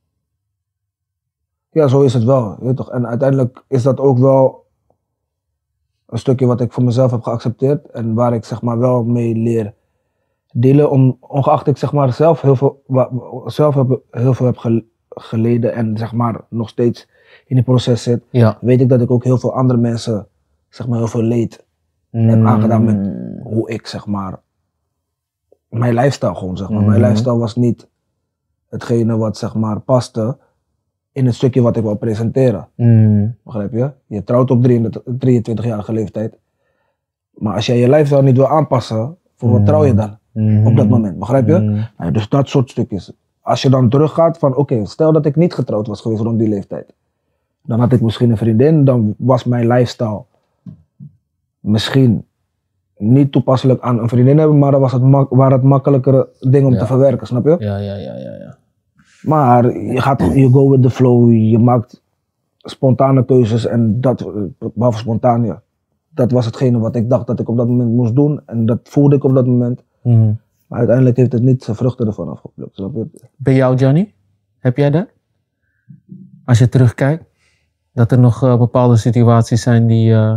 ja, zo is het wel. Weet je toch? En uiteindelijk is dat ook wel een stukje wat ik voor mezelf heb geaccepteerd en waar ik zeg maar wel mee leer delen, om, ongeacht ik zeg maar zelf heel veel, wa- zelf heb, heel veel heb gel- geleden en zeg maar nog steeds in die proces zit, Ja. weet ik dat ik ook heel veel andere mensen zeg maar heel veel leed heb aangedaan met hoe ik zeg maar mijn lifestyle gewoon zeg maar. Mhm. Mijn lifestyle was niet hetgene wat zeg maar paste in het stukje wat ik wil presenteren. Mm. Begrijp je? Je trouwt op drieëntwintigjarige leeftijd. Maar als jij je lifestyle niet wil aanpassen, voor wat trouw je dan? Mhm. Op dat moment, begrijp je? Mhm. Nou, dus dat soort stukjes. Als je dan teruggaat van, oké, stel dat ik niet getrouwd was geweest rond die leeftijd. Dan had ik misschien een vriendin, dan was mijn lifestyle misschien niet toepasselijk aan een vriendin hebben, maar dan was het mak- waren het makkelijkere dingen om Ja. te verwerken, snap je? Ja, ja, ja, ja, ja. Maar je gaat, you go with the flow, je maakt spontane keuzes en dat, behalve spontaan, ja. Dat was hetgene wat ik dacht dat ik op dat moment moest doen en dat voelde ik op dat moment. Mhm. Maar uiteindelijk heeft het niet zijn vruchten ervan afgeplukt, snap je? Bij jou, Johnny? Heb jij dat? Als je terugkijkt, dat er nog eh, bepaalde situaties zijn die, eh,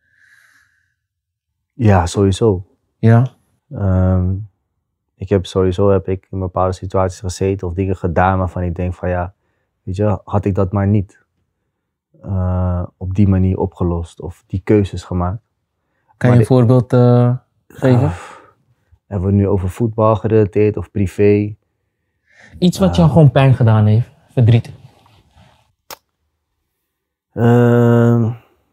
Ja, sowieso. ja, Ehm, ik heb sowieso heb ik in bepaalde situaties gezeten of dingen gedaan waarvan ik denk van ja, weet je, had ik dat maar niet eh, op die manier opgelost of die keuzes gemaakt. kan Maar je een de- voorbeeld eh, geven? Ah, hebben we het nu over voetbal gerelateerd of privé? Iets wat jou gewoon pijn gedaan heeft, verdriet. Ehm,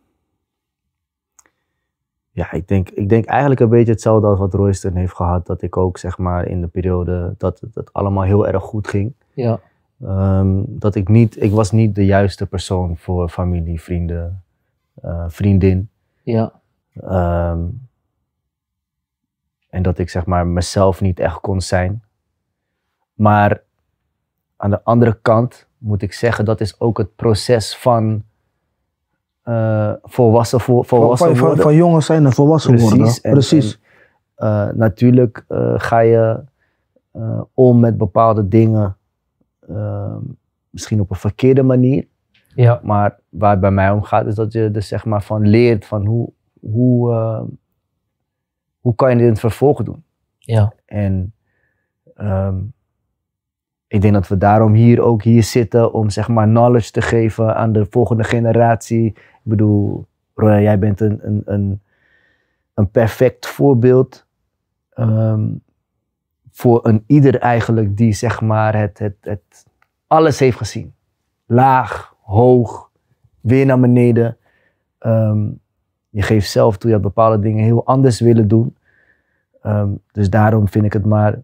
ja, ik denk, ik denk eigenlijk een beetje hetzelfde als wat Royston heeft gehad. Dat ik ook zeg maar in de periode dat het dat allemaal heel erg goed ging. Ja. Ehm, dat ik niet, ik was niet de juiste persoon voor familie, vrienden, eh, vriendin. Ja. Ehm, en dat ik zeg maar mezelf niet echt kon zijn. Maar aan de andere kant moet ik zeggen, dat is ook het proces van eh, volwassen, vol, Van, volwassen van, van, worden. van jongens zijn en volwassen Precies. worden. En- Precies. en, eh, natuurlijk eh, ga je eh, om met bepaalde dingen, eh, misschien op een verkeerde manier. Ja. Maar waar het bij mij om gaat, is dat je dus zeg maar van leert van hoe, hoe, eh, hoe kan je dit in het vervolg doen. Ja. En ehm, ik denk dat we daarom hier ook hier zitten om zeg maar knowledge te geven aan de volgende generatie. Ik bedoel, Roya, jij bent een, een, een, een perfect voorbeeld ehm, voor een ieder eigenlijk die zeg maar het, het, het alles heeft gezien. Laag, hoog, weer naar beneden. Ehm, je geeft zelf toe, je had bepaalde dingen heel anders willen doen. Ehm, dus daarom vind ik het maar,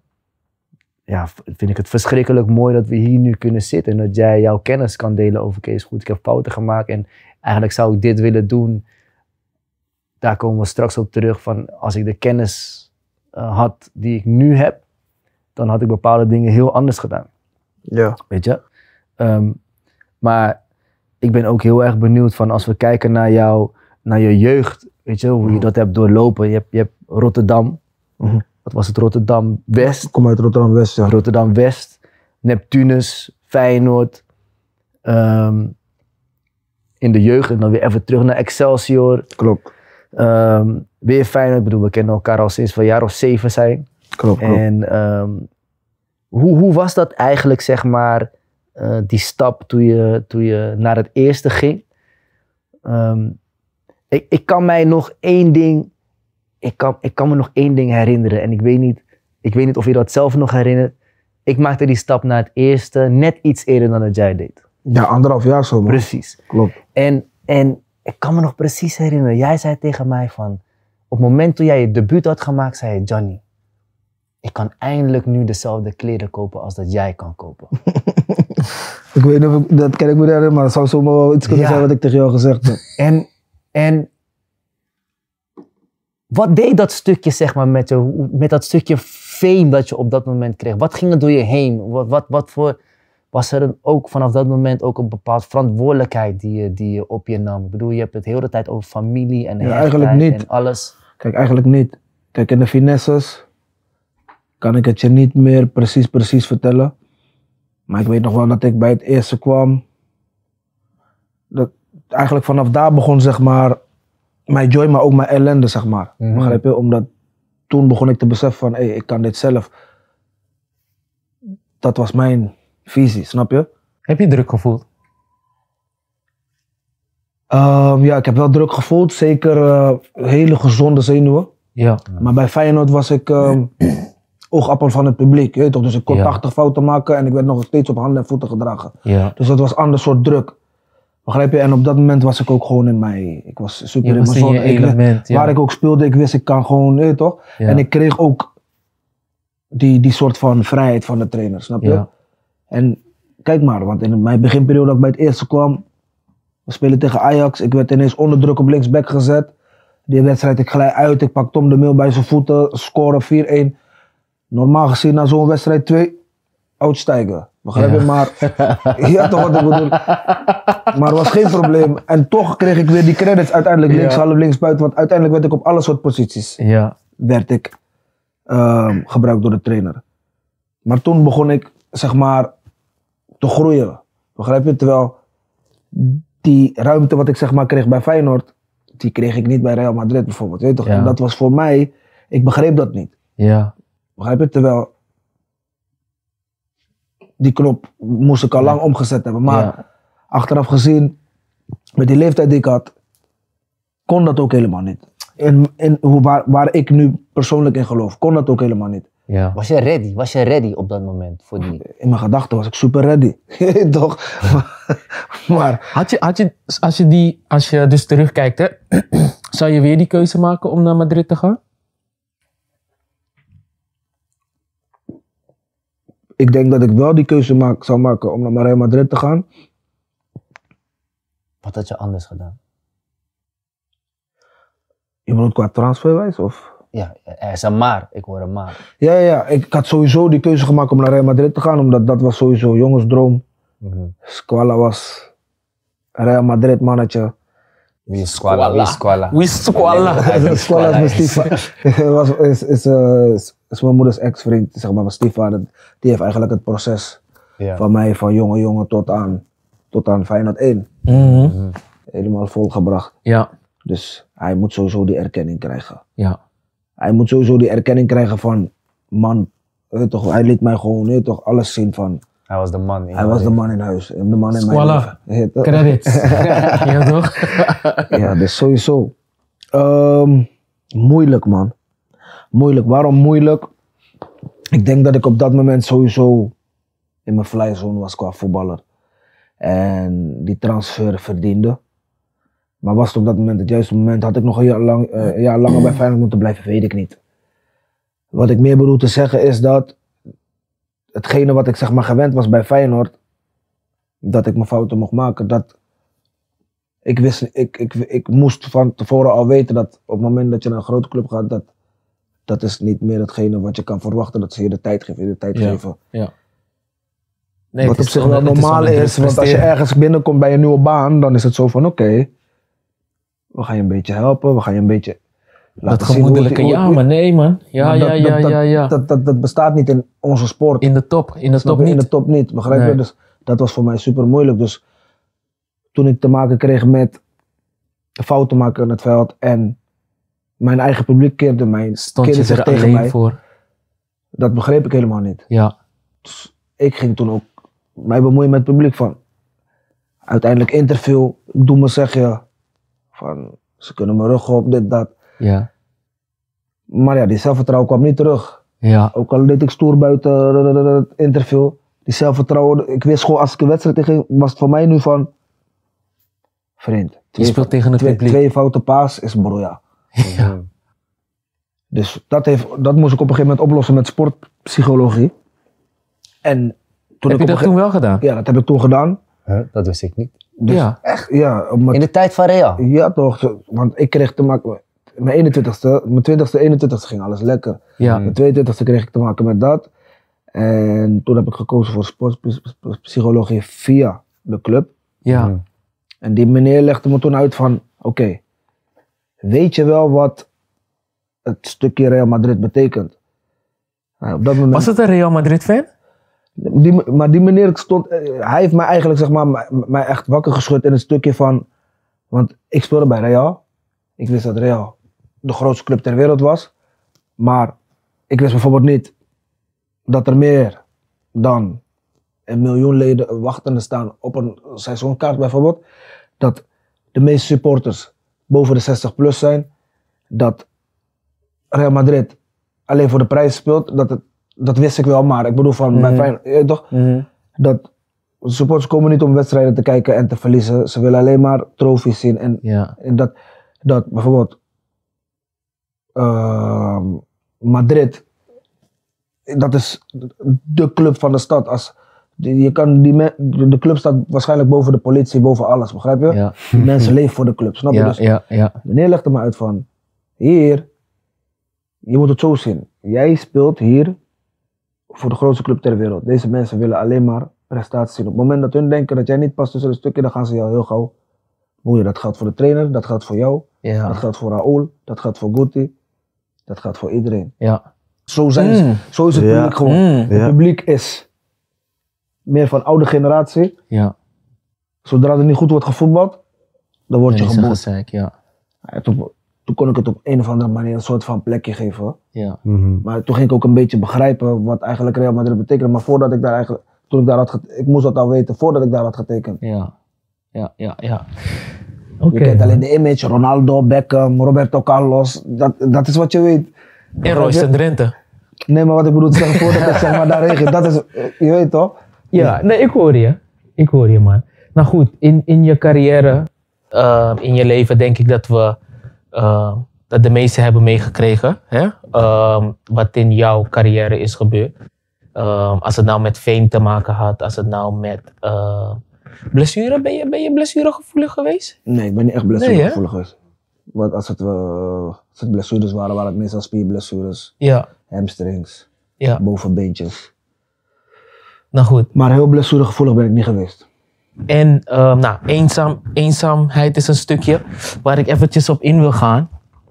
ja, vind ik het verschrikkelijk mooi dat we hier nu kunnen zitten. En dat jij jouw kennis kan delen over, Kees, goed, ik heb fouten gemaakt en eigenlijk zou ik dit willen doen. Daar komen we straks op terug van, als ik de kennis uh, had die ik nu heb, dan had ik bepaalde dingen heel anders gedaan. Ja. Weet je? Um, maar ik ben ook heel erg benieuwd van als we kijken naar jou, naar je jeugd, weet je, hoe je dat hebt doorlopen. Je hebt, je hebt Rotterdam, Mhm. wat was het, Rotterdam West, Ik kom uit Rotterdam West, ja. Rotterdam West, Neptunus, Feyenoord. Um, in de jeugd en dan weer even terug naar Excelsior. Klopt. Um, weer Feyenoord, ik bedoel, we kennen elkaar al sinds we een jaar of zeven zijn. Klopt, klopt. En um, hoe, hoe was dat eigenlijk, zeg maar, uh, die stap toen je, toen je naar het eerste ging? Um, ik, ik kan mij nog één ding, ik kan, ik kan me nog één ding herinneren en ik weet niet, ik weet niet of je dat zelf nog herinnert. Ik maakte die stap naar het eerste net iets eerder dan dat jij deed. Ja, anderhalf jaar zo, man. Precies. Klopt. En, en ik kan me nog precies herinneren, jij zei tegen mij van, op het moment toen jij je debuut had gemaakt, zei je, Johnny, ik kan eindelijk nu dezelfde kleren kopen als dat jij kan kopen. Ik weet niet of ik, dat ken ik me niet herinneren, maar het zou zomaar wel iets kunnen Ja. zijn wat ik tegen jou gezegd heb. En, en wat deed dat stukje, zeg maar, met, je, met dat stukje fame dat je op dat moment kreeg? Wat ging er door je heen? Wat, wat, wat, voor, was er een, ook vanaf dat moment ook een bepaald verantwoordelijkheid die je, die je op je nam? Ik bedoel, je hebt het de hele tijd over familie en Ja, hechtheid eigenlijk niet. en alles. Kijk, eigenlijk niet. Kijk, in de finesses kan ik het je niet meer precies, precies vertellen. Maar ik weet nog wel dat ik bij het eerste kwam. Dat eigenlijk vanaf daar begon, zeg maar, mijn joy, maar ook mijn ellende, zeg maar. Mhm. Begrijp je? Omdat toen begon ik te beseffen van, hé, hey, ik kan dit zelf. Dat was mijn visie, snap je? Heb je druk gevoeld? Ehm, ja, ik heb wel druk gevoeld. Zeker eh, hele gezonde zenuwen. Ja. Maar bij Feyenoord was ik ehm, oogappel van het publiek. Je weet toch? Dus ik kon Ja. tachtig fouten maken en ik werd nog steeds op handen en voeten gedragen. Ja. Dus dat was een ander soort druk. Begrijp je? En op dat moment was ik ook gewoon in mij. Ik was super Je in was mijn in je zone. Ik wist- element, ja. Waar ik ook speelde, ik wist ik kan gewoon, je weet toch? Ja. En ik kreeg ook die, die soort van vrijheid van de trainer, snap je? Ja. En kijk maar, want in mijn beginperiode dat ik bij het eerste kwam, we spelen tegen Ajax, ik werd ineens onder druk op linksback gezet. Die wedstrijd ik gelijk uit, ik pak Tom de Meel bij zijn voeten, scoren vier-een. Normaal gezien na zo'n wedstrijd twee, uitstijgen. Begrijp je? Ja. Maar, ja toch wat ik bedoel. Maar het was geen probleem. En toch kreeg ik weer die credits uiteindelijk links, Ja. half links buiten, want uiteindelijk werd ik op alle soort posities Ja. werd ik ehm, gebruikt door de trainer. Maar toen begon ik, zeg maar, te groeien. Begrijp je? Terwijl die ruimte wat ik zeg maar kreeg bij Feyenoord, die kreeg ik niet bij Real Madrid bijvoorbeeld. Weet je toch? Ja. En dat was voor mij, ik begreep dat niet. Ja. Begrijp je? Terwijl die knop moest ik al lang omgezet hebben. Maar Ja. achteraf gezien, met die leeftijd die ik had, kon dat ook helemaal niet. In, in, hoe, waar, waar ik nu persoonlijk in geloof, kon dat ook helemaal niet. Ja. Was je ready? Was je ready op dat moment voor die? In mijn gedachten was ik super ready. Toch? Maar Had je, had je, als je die, als je dus terugkijkt, hè, zou je weer die keuze maken om naar Madrid te gaan? ik denk dat ik wel die keuze maak, zou maken om naar Real Madrid te gaan. Wat had je anders gedaan? Je bedoelt qua transferwijs? Of? Ja, er is een maar. Ik hoor een maar. Ja, ja, ja, ik had sowieso die keuze gemaakt om naar Real Madrid te gaan, omdat dat was sowieso jongensdroom. Mm-hmm. Squala was Real Madrid mannetje. Wie is Squala? Wie is Squala? Wie is Squala? Squala is mijn stiefvader. was, is, is, uh, is, is mijn moeders ex-vriend, zeg maar mijn stiefvader. Die heeft eigenlijk het proces Ja. van mij, van jonge jongen tot aan, tot aan Feyenoord één, Mhm. helemaal volgebracht. Ja, Dus hij moet sowieso die erkenning krijgen. ja, Hij moet sowieso die erkenning krijgen van, man, weet toch, hij liet mij gewoon weet toch, alles zien van, Hij was de man. in hij jouw was de leven. man in huis, de man in Squala. mijn leven. Weet toch? credits. Ja toch? Ja, dus sowieso. Ehm, moeilijk, man. Moeilijk. Waarom moeilijk? Ik denk dat ik op dat moment sowieso in mijn flyzone was qua voetballer. En die transfer verdiende. Maar was het op dat moment het juiste moment? Had ik nog een jaar, lang, eh, een jaar langer bij Feyenoord moeten blijven? Weet ik niet. Wat ik meer bedoel te zeggen is dat hetgene wat ik zeg maar gewend was bij Feyenoord, dat ik mijn fouten mocht maken, dat ik wist, ik, ik, ik moest van tevoren al weten dat op het moment dat je naar een grote club gaat, dat, dat is niet meer hetgene wat je kan verwachten, dat ze je de tijd geven, je de tijd Ja. geven. Ja. Nee, Wat het op zich is wel on- het normaal onder is, druk want als je presteren. ergens binnenkomt bij een nieuwe baan, dan is het zo van oké, we gaan je een beetje helpen, we gaan je een beetje laten Dat zien hoe het- gemoedelijke, hoe- ja hoe- maar nee man. Ja, maar ja, dat- ja, dat- ja, ja. Dat, dat, dat bestaat niet in onze sport. In de top, in de Snap top je? In niet. de top niet, begrijp je? Nee. Dus dat was voor mij super moeilijk. Dus toen ik te maken kreeg met fouten maken in het veld en mijn eigen publiek keerde, mij, Stond keerde je zich er tegen alleen mij, voor. dat begreep ik helemaal niet. Ja, Dus ik ging toen ook mij bemoeien met het publiek van, uiteindelijk interview, ik doe me zeggen van, ze kunnen me rug op, dit, dat. ja, Maar ja, die zelfvertrouwen kwam niet terug. ja. Ook al deed ik stoer buiten het interview, die zelfvertrouwen, ik wist gewoon als ik een wedstrijd tegen, was het voor mij nu van, vriend, Je twee, speelt tegen het twee, publiek. twee foute paas is broja. Ja. Dus dat, heeft, dat moest ik op een gegeven moment oplossen met sportpsychologie. En toen Heb ik je op dat een toen wel gedaan? ge- Ja, dat heb ik toen gedaan. Huh? Dat wist ik niet. Dus Ja. echt, ja, omdat, In de tijd van Real. ja toch, zo- want ik kreeg te maken, mijn eenentwintigste, mijn twintigste, eenentwintigste ging alles lekker. Ja, Mijn tweeëntwintigste kreeg ik te maken met dat. En toen heb ik gekozen voor sportpsychologie via de club. Ja. Mm. En die meneer legde me toen uit van, oké, okay, weet je wel wat het stukje Real Madrid betekent? Nou, op dat moment, Was het een Real Madrid fan? die, maar die meneer stond, hij heeft mij eigenlijk zeg maar, mij, mij echt wakker geschud in het stukje van, want ik speelde bij Real. Ik wist dat Real de grootste club ter wereld was. Maar ik wist bijvoorbeeld niet dat er meer dan een miljoen leden wachtende staan op een seizoenkaart bijvoorbeeld. Dat de meeste supporters boven de zestig plus zijn. Dat Real Madrid alleen voor de prijs speelt. Dat, het, dat wist ik wel, maar ik bedoel van bij Feyenoord, je weet toch? Mm-hmm. Dat supporters komen niet om wedstrijden te kijken en te verliezen. Ze willen alleen maar trofies zien. En, Ja. en dat, dat bijvoorbeeld uh, Madrid, dat is de club van de stad. Als, je kan die me, de club staat waarschijnlijk boven de politie, boven alles, begrijp je? Ja. Die mensen leven voor de club, snap je? Ja, Dus ja, ja. meneer legde me uit van, hier, je moet het zo zien. Jij speelt hier voor de grootste club ter wereld. Deze mensen willen alleen maar prestaties zien. Op het moment dat hun denken dat jij niet past tussen de stukken, dan gaan ze jou heel gauw boeien. Dat geldt voor de trainer, dat geldt voor jou, dat Ja. geldt voor Raúl, dat geldt voor Guti, dat geldt voor iedereen. Ja. Zo, zijn ze, Mm. zo is het Ja. publiek gewoon. Mm. Het Ja. publiek is meer van oude generatie. Ja. Zodra er niet goed wordt gevoetbald, dan word je Dat is een geboet. gezeik, ja. Ja, toen, toen kon ik het op een of andere manier een soort van plekje geven. Ja. Mhm. Maar toen ging ik ook een beetje begrijpen wat eigenlijk Real Madrid betekende. Maar voordat ik daar eigenlijk, toen ik daar had getekend, ik moest dat al weten voordat ik daar had getekend. Ja. Ja, ja, ja. Je Oké. kent alleen de image, Ronaldo, Beckham, Roberto Carlos, dat, dat is wat je weet. En Royce en Drenthe. Nee, maar wat ik bedoel te zeggen, voordat ik zeg maar daar regel, dat is, je weet toch? Ja, nee, ik hoor je. Ik hoor je, man. Nou goed, in, in je carrière, uh, in je leven denk ik dat we, uh, dat de meesten hebben meegekregen, hè? Um, wat in jouw carrière is gebeurd. Um, als het nou met fame te maken had, als het nou met uh, blessure, ben je, ben je blessuregevoelig geweest? Nee, ik ben niet echt Nee, hè? blessuregevoelig geweest. Want als het, uh, als het blessures waren, waren het meestal spierblessures, Ja, hamstrings, ja. bovenbeentjes. Nou goed. Maar heel blessuregevoelig ben ik niet geweest. En um, nou, eenzaam, eenzaamheid is een stukje waar ik eventjes op in wil gaan.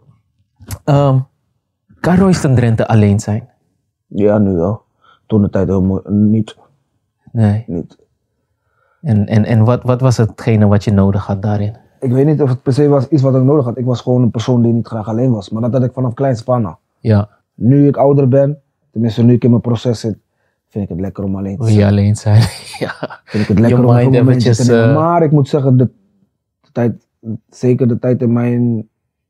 Um, kan Royston Drenthe alleen zijn? Ja, nu wel. Toen de tijd heel mooi, niet. Nee. niet. En, en, en wat, wat was hetgene wat je nodig had daarin? Ik weet niet of het per se was iets wat ik nodig had. Ik was gewoon een persoon die niet graag alleen was. Maar dat had ik vanaf kleins af aan al. Ja, Nu ik ouder ben, tenminste nu ik in mijn proces zit, vind ik het lekker om alleen te wil je zijn. alleen zijn? Ja. Vind ik het lekker Je om mind even een momentje eventjes, te nemen. eh, Maar ik moet zeggen, de, de tijd, zeker de tijd in mijn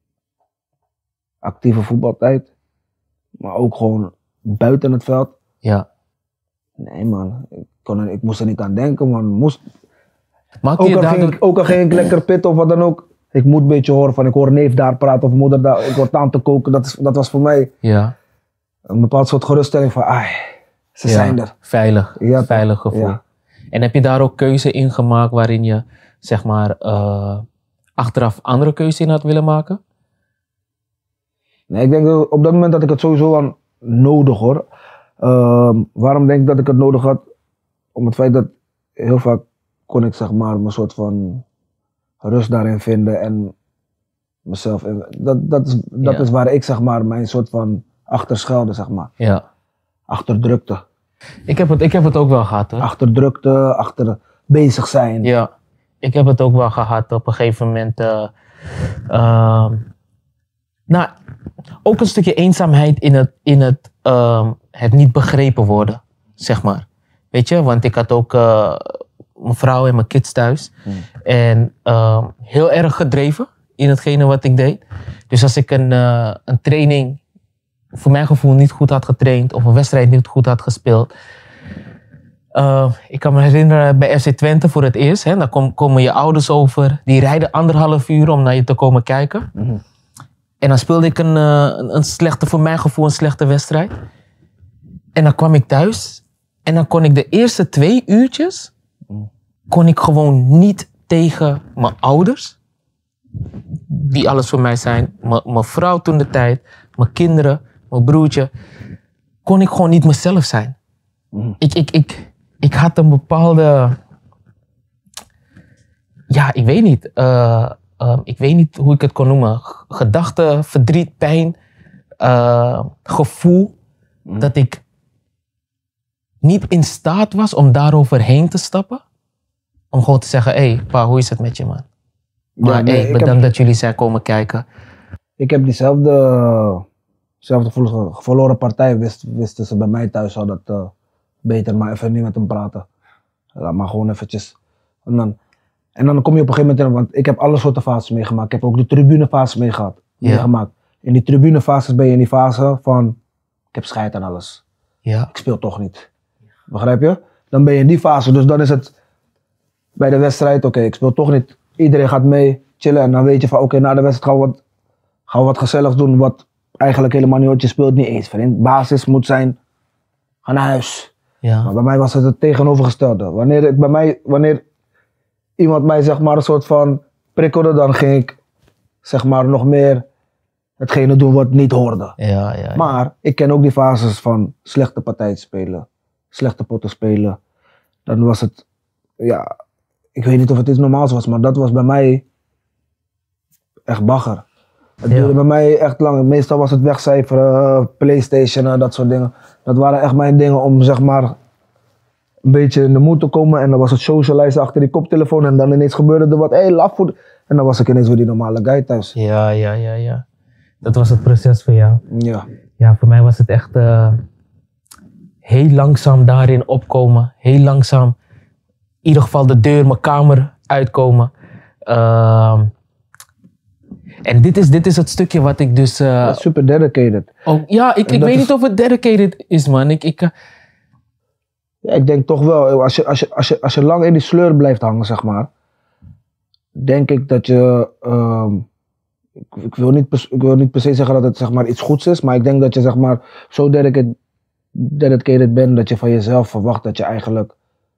actieve voetbaltijd, maar ook gewoon buiten het veld. Ja. Nee man, ik, kon er, ik moest er niet aan denken man. Moest, Maakte ook, je al ging daardoor... ik, ook al ging ik lekker pitten of wat dan ook. Ik moet een beetje horen van ik hoor neef daar praten of moeder daar, ik hoor tante koken. Dat, is, dat was voor mij Ja. een bepaald soort geruststelling van ai, ze Ja, zijn er. Veilig, Ja, veilig gevoel. ja. En heb je daar ook keuze in gemaakt waarin je, zeg maar, uh, achteraf andere keuze in had willen maken? Nee, ik denk dat op dat moment dat ik het sowieso aan nodig hoor. Ehm, waarom denk ik dat ik het nodig had? Om het feit dat heel vaak kon ik zeg maar mijn soort van rust daarin vinden en mezelf. In, dat dat, is, dat Ja. is waar ik zeg maar mijn soort van achter schuilde zeg maar. Ja. Achter drukte. Ik heb het, ik heb het ook wel gehad hoor. Achter drukte, achter bezig zijn. Ja, ik heb het ook wel gehad op een gegeven moment. Uh, uh, nou, ook een stukje eenzaamheid in het, in het, uh, het niet begrepen worden, zeg maar. Weet je, want ik had ook uh, mijn vrouw en mijn kids thuis. Hmm. En uh, heel erg gedreven in hetgene wat ik deed. Dus als ik een, uh, een training voor mijn gevoel niet goed had getraind of een wedstrijd niet goed had gespeeld. Uh, ik kan me herinneren bij F C Twente voor het eerst. Hè, dan kom, komen je ouders over. Die rijden anderhalf uur om naar je te komen kijken. Mm-hmm. En dan speelde ik een, uh, een, een slechte, voor mijn gevoel een slechte wedstrijd. En dan kwam ik thuis. En dan kon ik de eerste twee uurtjes... kon ik gewoon niet tegen mijn ouders. Die alles voor mij zijn. M- mijn vrouw toen de tijd. Mijn kinderen. Mijn broertje. Kon ik gewoon niet mezelf zijn. Mhm. ik, ik, ik, ik had een bepaalde, ja, ik weet niet, uh, uh, ik weet niet hoe ik het kon noemen. G- Gedachte, verdriet, pijn, uh, gevoel dat ik niet in staat was om daaroverheen te stappen. Om gewoon te zeggen, hé, hey, pa, hoe is het met je, man? Maar Ja, nee, hey, ik bedankt heb- dat jullie zijn komen kijken. Ik heb diezelfde, dezelfde gevoelens. Verloren partij wist, wisten ze bij mij thuis al dat uh, beter maar even niet met hem praten. Laat maar gewoon eventjes. En dan, en dan kom je op een gegeven moment in, want ik heb alle soorten fases meegemaakt. Ik heb ook de tribunefase meegehad, Ja. meegemaakt. In die tribunefases ben je in die fase van, ik heb scheid aan alles. Ja, Ik speel toch niet. Begrijp je? Dan ben je in die fase, dus dan is het bij de wedstrijd, oké, ik speel toch niet. Iedereen gaat mee, chillen en dan weet je van, oké, na de wedstrijd gaan we wat, gaan we wat gezelligs doen, wat eigenlijk helemaal niet wat je speelt, niet eens, vriend. Basis moet zijn, ga naar huis. ja, Maar bij mij was het het tegenovergestelde. Wanneer, ik bij mij, wanneer iemand mij zeg maar een soort van prikkelde, dan ging ik zeg maar nog meer hetgene doen wat niet hoorde. ja, ja. ja. Maar ik ken ook die fases van slechte partijen spelen, slechte potten spelen. Dan was het, ja, ik weet niet of het iets normaals was, maar dat was bij mij echt bagger. Het Ja. duurde bij mij echt lang. Meestal was het wegcijferen, PlayStation, eh, dat soort dingen. Dat waren echt mijn dingen om zeg maar een beetje in de moed te komen. En dan was het socializen achter die koptelefoon en dan ineens gebeurde er wat. Hé, hey, laf voor. En dan was ik ineens weer die normale guy thuis. Ja, ja, ja, ja. Dat was het proces voor jou. Ja. Ja, voor mij was het echt uh, heel langzaam daarin opkomen. Heel langzaam, in ieder geval de deur, mijn kamer uitkomen. Uh, en dit is, dit is het stukje wat ik dus... Uh, Dat is super dedicated. ook, ja, ik, En ik dat weet is- niet of het dedicated is, man. Ik, ik, uh, Ja, ik denk toch wel, als je, als, je, als, je, als je lang in die sleur blijft hangen, zeg maar, denk ik dat je, ehm, ik, ik, wil niet, pers- ik wil niet per se zeggen dat het zeg maar, iets goeds is, maar ik denk dat je zeg maar, zo dedicated, dedicated bent dat je van jezelf verwacht dat je eigenlijk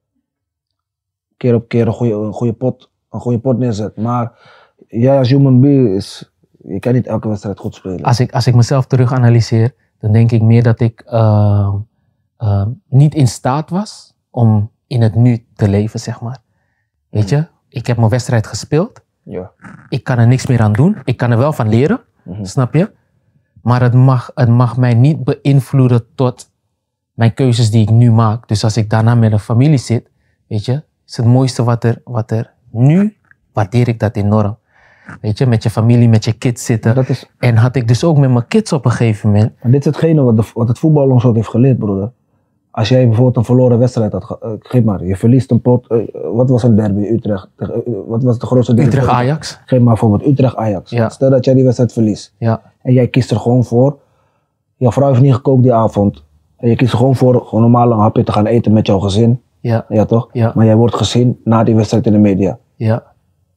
keer op keer een goede, een goede, pot, een goede pot neerzet. Maar jij als human being, is, je kan niet elke wedstrijd goed spelen. als, ik, als ik mezelf terug analyseer, dan denk ik meer dat ik uh, uh, niet in staat was om in het nu te leven, zeg maar. Weet je, ik heb mijn wedstrijd gespeeld. Ja. Ik kan er niks meer aan doen. Ik kan er wel van leren, Mhm. snap je? Maar het mag, het mag mij niet beïnvloeden tot mijn keuzes die ik nu maak. Dus als ik daarna met een familie zit, weet je, is het mooiste wat er, wat er nu, waardeer ik dat enorm. Weet je, met je familie, met je kids zitten. Dat is, En had ik dus ook met mijn kids op een gegeven moment. En dit is hetgene wat, de, wat het voetbal ons ook heeft geleerd, broeder. Als jij bijvoorbeeld een verloren wedstrijd had, ge- uh, geef maar, je verliest een pot, uh, wat was een derby, Utrecht, tegen, uh, wat was de grootste derby? Utrecht Ajax. Geef maar bijvoorbeeld Utrecht-Ajax. Ja. Stel dat jij die wedstrijd verliest Ja, en jij kiest er gewoon voor, jouw vrouw heeft niet gekookt die avond, en je kiest er gewoon voor gewoon normaal een hapje te gaan eten met jouw gezin, ja, ja toch? Ja. Maar jij wordt gezien na die wedstrijd in de media. ja.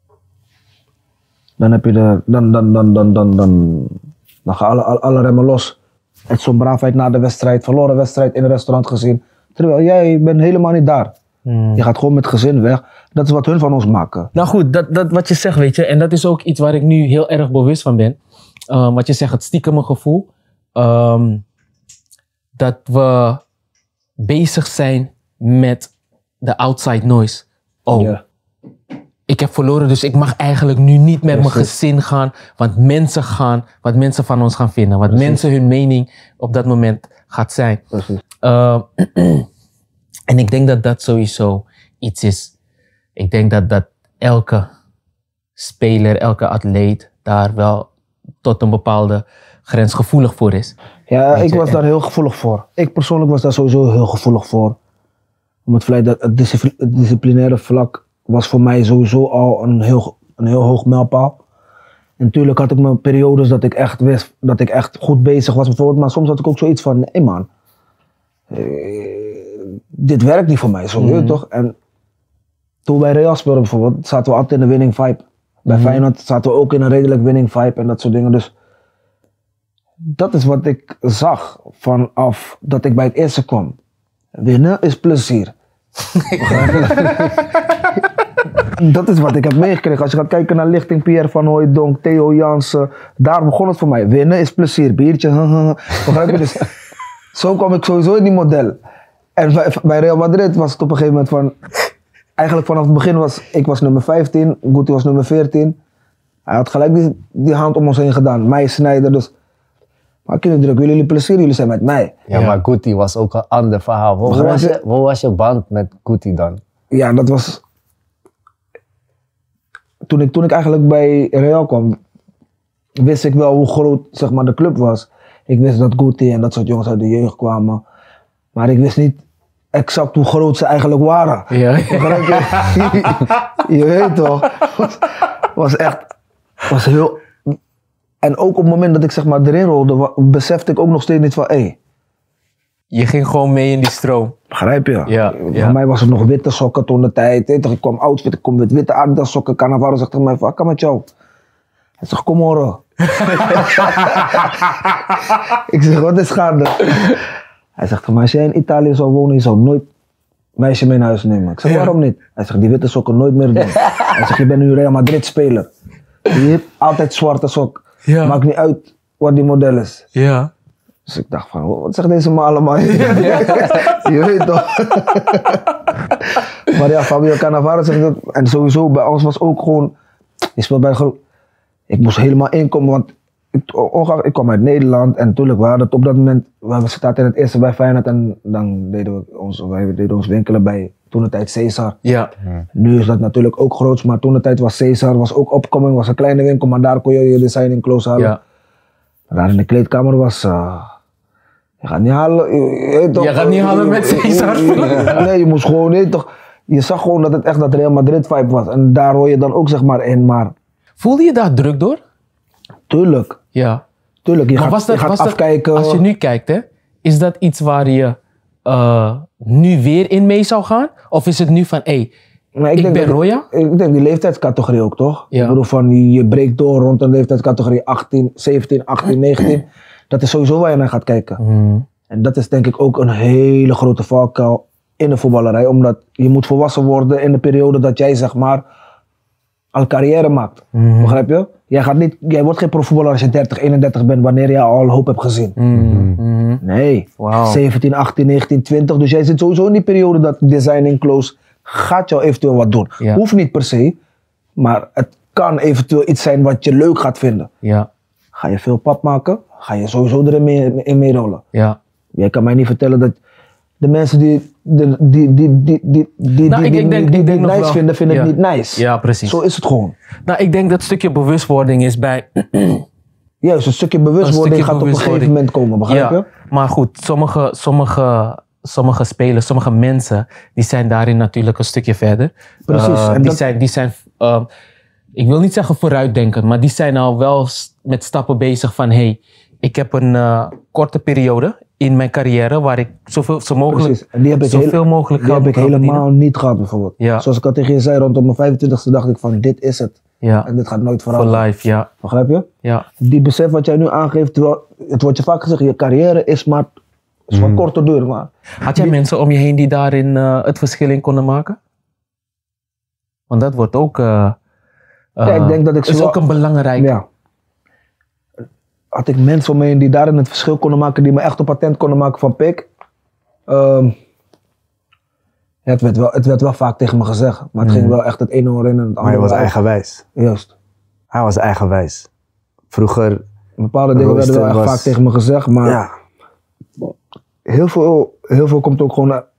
Dan heb je de, dan, dan, dan, dan, dan, dan, dan gaan alle, alle, alle remmen los. Het zo'n braafheid na de wedstrijd, verloren wedstrijd in een restaurant gezien. Terwijl jij bent helemaal niet daar. Hmm. Je gaat gewoon met gezin weg. Dat is wat hun van ons maken. Nou goed, dat, dat wat je zegt, weet je, en dat is ook iets waar ik nu heel erg bewust van ben. Um, wat je zegt, het stiekeme gevoel. Um, dat we bezig zijn met de outside noise. Oh, Ja. ik heb verloren, dus ik mag eigenlijk nu niet met mijn Precies. gezin gaan. Want mensen gaan, wat mensen van ons gaan vinden. Wat Precies. mensen hun mening op dat moment gaat zijn. Precies. Uh, en ik denk dat dat sowieso iets is. Ik denk dat, dat elke speler, elke atleet daar wel tot een bepaalde grens gevoelig voor is. Ja, Weet ik je, was en- daar heel gevoelig voor. Ik persoonlijk was daar sowieso heel gevoelig voor. Om het feit dat het, discipli- het disciplinaire vlak was voor mij sowieso al een heel, een heel hoog mijlpaal. En natuurlijk had ik mijn periodes dat ik echt wist dat ik echt goed bezig was bijvoorbeeld. Maar soms had ik ook zoiets van, nee man, eh, dit werkt niet voor mij, zo, weet je toch? En toen wij Real speelden bijvoorbeeld, zaten we altijd in de winning vibe. Bij Feyenoord zaten we ook in een redelijk winning vibe en dat soort dingen. Dus dat is wat ik zag vanaf dat ik bij het eerste kwam. Winnen is plezier. Dat is wat ik heb meegekregen. Als je gaat kijken naar Lichting, Pierre van Hooijdonk, Theo Jansen, daar begon het voor mij. Winnen is plezier, biertje, begrijp je? Dus zo kwam ik sowieso in die model. En bij, bij Real Madrid was het op een gegeven moment van... Eigenlijk vanaf het begin was... Ik was nummer vijftien, Guti was nummer veertien. Hij had gelijk die, die hand om ons heen gedaan. Mij snijden, dus... Maak je niet druk, willen jullie plezier? Jullie zijn met mij. Ja, Ja. maar Guti was ook een ander verhaal. Hoe, hoe, Begrijp was je? je, hoe was je band met Guti dan? Ja, dat was... Toen ik, toen ik eigenlijk bij Real kwam... Wist ik wel hoe groot zeg maar, de club was. Ik wist dat Guti en dat soort jongens uit de jeugd kwamen. Maar ik wist niet exact hoe groot ze eigenlijk waren. Ja. Begrijp je? Je weet toch? Was, was echt... Was heel... En ook op het moment dat ik zeg maar erin rolde, wa- besefte ik ook nog steeds niet van... Hé, Je ging gewoon mee in die stroom. begrijp je? Ja, Voor ja. mij was het nog witte sokken toen de tijd. Weet je toch? Ik kwam outfit, ik kom met witte Adidas sokken. Cannavaro zegt tegen mij, wat kan met jou? Hij zegt, kom horen. Ik zeg, wat is gaande? Hij zegt, maar als jij in Italië zou wonen, je zou nooit meisje mee naar huis nemen. Ik zeg, Ja. waarom niet? Hij zegt, die witte sokken nooit meer doen. Hij zegt, je bent nu Real Madrid speler. Je hebt altijd zwarte sok. Ja. Maakt niet uit wat die model is. Ja. Dus ik dacht van, wat zegt deze man allemaal? Je weet toch? Maar ja, Fabio Cannavaro zegt dat. En sowieso, bij ons was ook gewoon, je speelt bij de groep. Ik moest helemaal inkomen, want ik, ongeacht, ik kwam uit Nederland. En natuurlijk, we hadden het op dat moment, we zaten in het eerste bij Feyenoord. En dan deden we ons, wij deden ons winkelen bij, toen de tijd Cesar. Ja. Nu is dat natuurlijk ook groot, maar toen de tijd was Cesar, was ook opkoming, was een kleine winkel. Maar daar kon je je designing close halen. Ja. Daar in de kleedkamer was... Uh, je gaat niet halen... Je, je, weet toch, Je gaat niet halen met Cesar. Nee, je moest gewoon... Je, toch, je zag gewoon dat het echt dat Real Madrid vibe was. En daar hoor je dan ook zeg maar in, maar... Voelde je daar druk door? Tuurlijk, Ja. tuurlijk. Je Maar gaat, was dat, je gaat was dat, afkijken... als je nu kijkt, hè, is dat iets waar je uh, nu weer in mee zou gaan? Of is het nu van, hé, hey, Maar ik ben dat- Roya? Ik denk die leeftijdscategorie ook, toch? Ja. Ik bedoel van, je, je breekt door rond een leeftijdscategorie achttien, zeventien, achttien, negentien. Dat is sowieso waar je naar gaat kijken. Mm. En dat is denk ik ook een hele grote valkuil in de voetballerij. Omdat je moet volwassen worden in de periode dat jij zeg maar al carrière maakt. Mhm. Begrijp je? Jij, gaat niet, jij wordt geen profvoetballer als je dertig, eenendertig bent wanneer je al hoop hebt gezien. Mm. Mm. Nee, Wauw. zeventien, achttien, negentien, twintig. Dus jij zit sowieso in die periode dat designing close gaat jou eventueel wat doen. Ja. Hoeft niet per se, maar het kan eventueel iets zijn wat je leuk gaat vinden. Ja, Ga je veel pap maken, ga je sowieso erin mee, in meerollen. ja. Jij kan mij niet vertellen dat de mensen die die, die, die, die, die, die, Nou, die, ik- ik die- denk- die ik denk het nog nice wel. vinden, vinden Ja. het niet nice. Ja, precies. Zo is het gewoon. Nou, ik denk dat stukje bewustwording is bij... Juist, een stukje bewustwording stukje gaat op een gegeven bewustwording. moment komen, begrijp je? Ja, maar goed, sommige, sommige, sommige spelers, sommige mensen, die zijn daarin natuurlijk een stukje verder. Precies, Uh, en die dat- zijn, die zijn uh, ik wil niet zeggen vooruitdenkend, maar die zijn al wel s- met stappen bezig van, hey, ik heb een uh, korte periode in mijn carrière waar ik zoveel, zo mogelijk, Precies. En die heb ik, zoveel heel- mogelijk die geld heb ik kan helemaal verdienen. niet gehad bijvoorbeeld. Ja. Zoals ik al tegen je zei, rondom mijn vijfentwintigste dacht ik van dit is het. Ja, En dit gaat nooit voor veranderen. life, ja. Begrijp je? ja. Die besef wat jij nu aangeeft, terwijl het wordt je vaak gezegd, je carrière is maar is van korte duur. Maar Had jij mensen om je heen die daarin uh, het verschil in konden maken? Want dat wordt ook, uh, uh, Ja, ik denk dat ik is zowel- ook een belangrijk. ja. Had ik mensen om me heen die daarin het verschil konden maken, die me echt op attent konden maken van pik. Ehm, ja, het, werd wel, het werd wel vaak tegen me gezegd, maar het ging wel echt het ene oor in en het andere Maar hij was oor uit. eigenwijs. Juist. Hij was eigenwijs. Vroeger, Bepaalde dingen werden wel echt Royster vaak was- tegen me gezegd, maar ja, heel, veel, heel veel komt ook gewoon uit-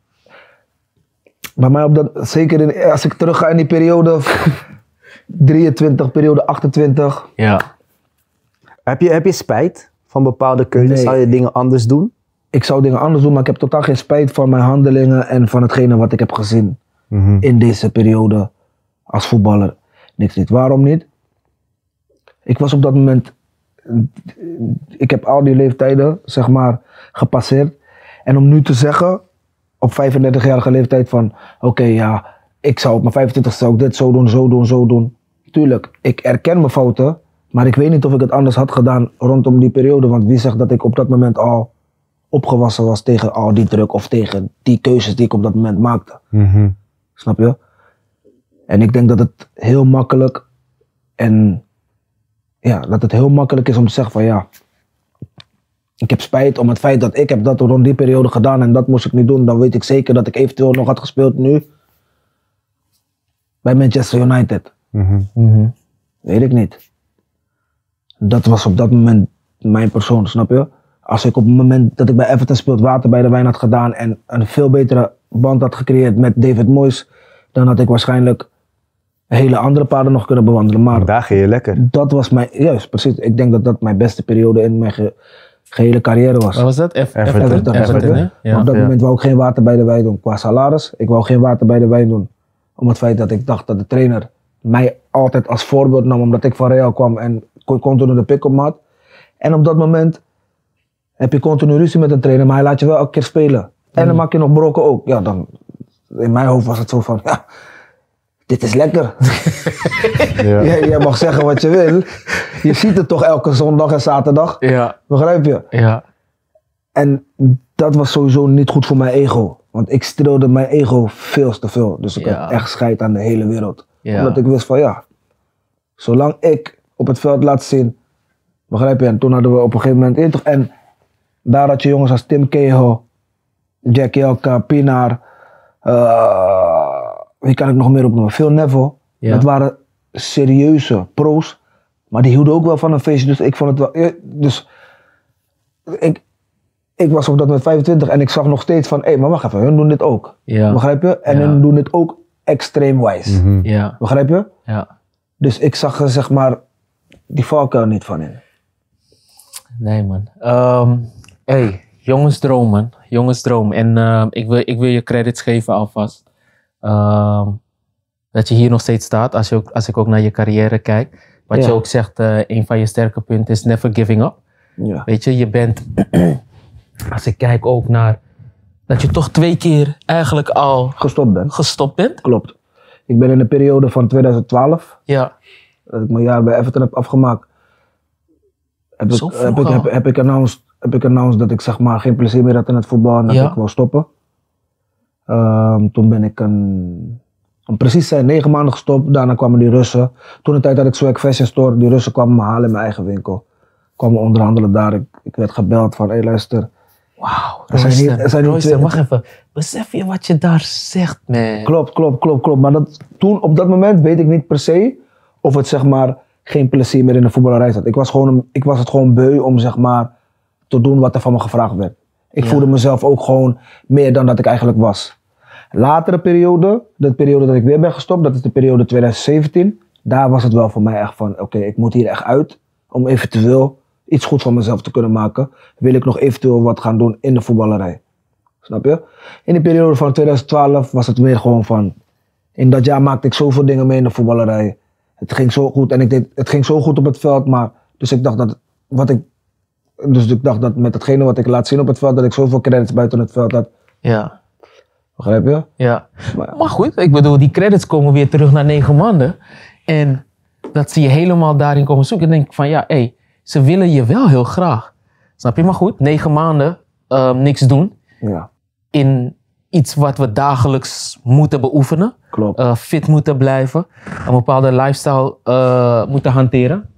bij mij op dat, zeker in, als ik terug ga in die periode drieëntwintig, periode achtentwintig. Ja. heb je, heb je spijt van bepaalde keuzes? Nee. Zou je dingen anders doen? Ik zou dingen anders doen, maar ik heb totaal geen spijt van mijn handelingen en van hetgene wat ik heb gezien in deze periode als voetballer. Niks niet. Waarom niet? Ik was op dat moment, ik heb al die leeftijden, zeg maar, gepasseerd. En om nu te zeggen, op vijfendertigjarige leeftijd van, oké, ja, ik zou op mijn vijfentwintigste zou ik dit zo doen, zo doen, zo doen. Tuurlijk, ik erken mijn fouten, maar ik weet niet of ik het anders had gedaan rondom die periode. Want wie zegt dat ik op dat moment al opgewassen was tegen al die druk of tegen die keuzes die ik op dat moment maakte. Snap je? En ik denk dat het heel makkelijk en ja, dat het heel makkelijk is om te zeggen van ja, ik heb spijt om het feit dat ik heb dat rond die periode gedaan en dat moest ik niet doen. Dan weet ik zeker dat ik eventueel nog had gespeeld nu bij Manchester United. Mhm. Weet ik niet. Dat was op dat moment mijn persoon, snap je? Als ik op het moment dat ik bij Everton speelde water bij de wijn had gedaan en een veel betere band had gecreëerd met David Moyes, dan had ik waarschijnlijk hele andere paden nog kunnen bewandelen. Maar Daar ging je lekker. dat was mijn, juist precies, ik denk dat dat mijn beste periode in mijn ge- gehele carrière was. Wat was dat? Ev- Everton. Everton? Everton, Everton, hè? Maar Ja. op dat Ja. moment wou ik geen water bij de wijn doen qua salaris. Ik wou geen water bij de wijn doen. Om het feit dat ik dacht dat de trainer mij altijd als voorbeeld nam omdat ik van Real kwam en kon continu de pick-up me had. En op dat moment heb je continu ruzie met een trainer, maar hij laat je wel elke keer spelen. En dan maak je nog brokken ook. Ja, dan, in mijn hoofd was het zo van, ja, dit is lekker. Ja. jij, jij mag zeggen wat je wil. Je ziet het toch elke zondag en zaterdag. Ja, Begrijp je? ja, En dat was sowieso niet goed voor mijn ego. Want ik streelde mijn ego veel te veel. Dus ik Ja. had echt scheid aan de hele wereld. Ja. Omdat ik wist van ja, zolang ik op het veld laat zien. Begrijp je? En toen hadden we op een gegeven moment in toch. En daar had je jongens als Tim Cahill, Jack Jelka, Pienaar. eh, wie kan ik nog meer opnoemen? Phil Neville. Ja. Dat waren serieuze pro's. Maar die hielden ook wel van een feestje. Dus ik vond het wel. eh, Dus ik, ik was op dat moment vijfentwintig en ik zag nog steeds van, hé, maar wacht even, hun doen dit ook. Ja. Begrijp je? En Ja. hun doen dit ook extreem wijs. ja, Begrijp je? ja. Dus ik zag er zeg maar die valkuil niet van in. Nee, man. Ehm hey, jongensdroom, man. Jongensdroom. En ehm, ik, wil, ik wil je credits geven alvast. Ehm, dat je hier nog steeds staat, als, je ook, als ik ook naar je carrière kijk. Wat Ja. je ook zegt, eh, een van je sterke punten is never giving up. Ja. Weet je, je bent, als ik kijk ook naar, dat je toch twee keer eigenlijk al Gestopt ben. gestopt bent. Klopt. Ik ben in de periode van tweeduizend twaalf, Ja, dat ik mijn jaar bij Everton heb afgemaakt, heb ik, Zo vroeg heb ik, al. heb, heb ik, announced, heb ik announced dat ik zeg maar geen plezier meer had in het voetbal en dat Ja. ik wou stoppen. Ehm, toen ben ik een, om precies te zijn, negen maanden gestopt. Daarna kwamen die Russen. Toen de tijd had ik Swag Fashion Store. Die Russen kwamen me halen in mijn eigen winkel. Kwamen onderhandelen daar. Ik, ik werd gebeld van, hé hey, luister. wauw. Er zijn hier- er zijn hier Royster, twee- wacht even. Besef je wat je daar zegt, man? Klopt, klopt, klopt, klopt. Maar dat, toen, op dat moment weet ik niet per se of het zeg maar geen plezier meer in de voetballerij zat. Ik was, gewoon, een- ik was het gewoon beu om zeg maar te doen wat er van me gevraagd werd. Ik Ja. voelde mezelf ook gewoon meer dan dat ik eigenlijk was. Latere periode, de periode dat ik weer ben gestopt, dat is de periode twintig zeventien. Daar was het wel voor mij echt van, oké, ik moet hier echt uit om eventueel iets goed van mezelf te kunnen maken. Wil ik nog eventueel wat gaan doen in de voetballerij. Snap je? In die periode van twintig twaalf was het meer gewoon van, in dat jaar maakte ik zoveel dingen mee in de voetballerij. Het ging zo goed en ik deed, het ging zo goed op het veld, maar dus ik dacht dat wat ik, dus ik dacht dat met hetgene wat ik laat zien op het veld, dat ik zoveel credits buiten het veld had. Ja, Begrijp je? ja. Maar- Maar goed, ik bedoel, die credits komen weer terug naar negen maanden. En dat zie je helemaal daarin komen zoeken. En denk ik van, ja, hé, hey, ze willen je wel heel graag. Snap je? Maar goed, negen maanden ehm, niks doen. Ja, In iets wat we dagelijks moeten beoefenen. klopt. eh, fit moeten blijven. Een bepaalde lifestyle eh, moeten hanteren.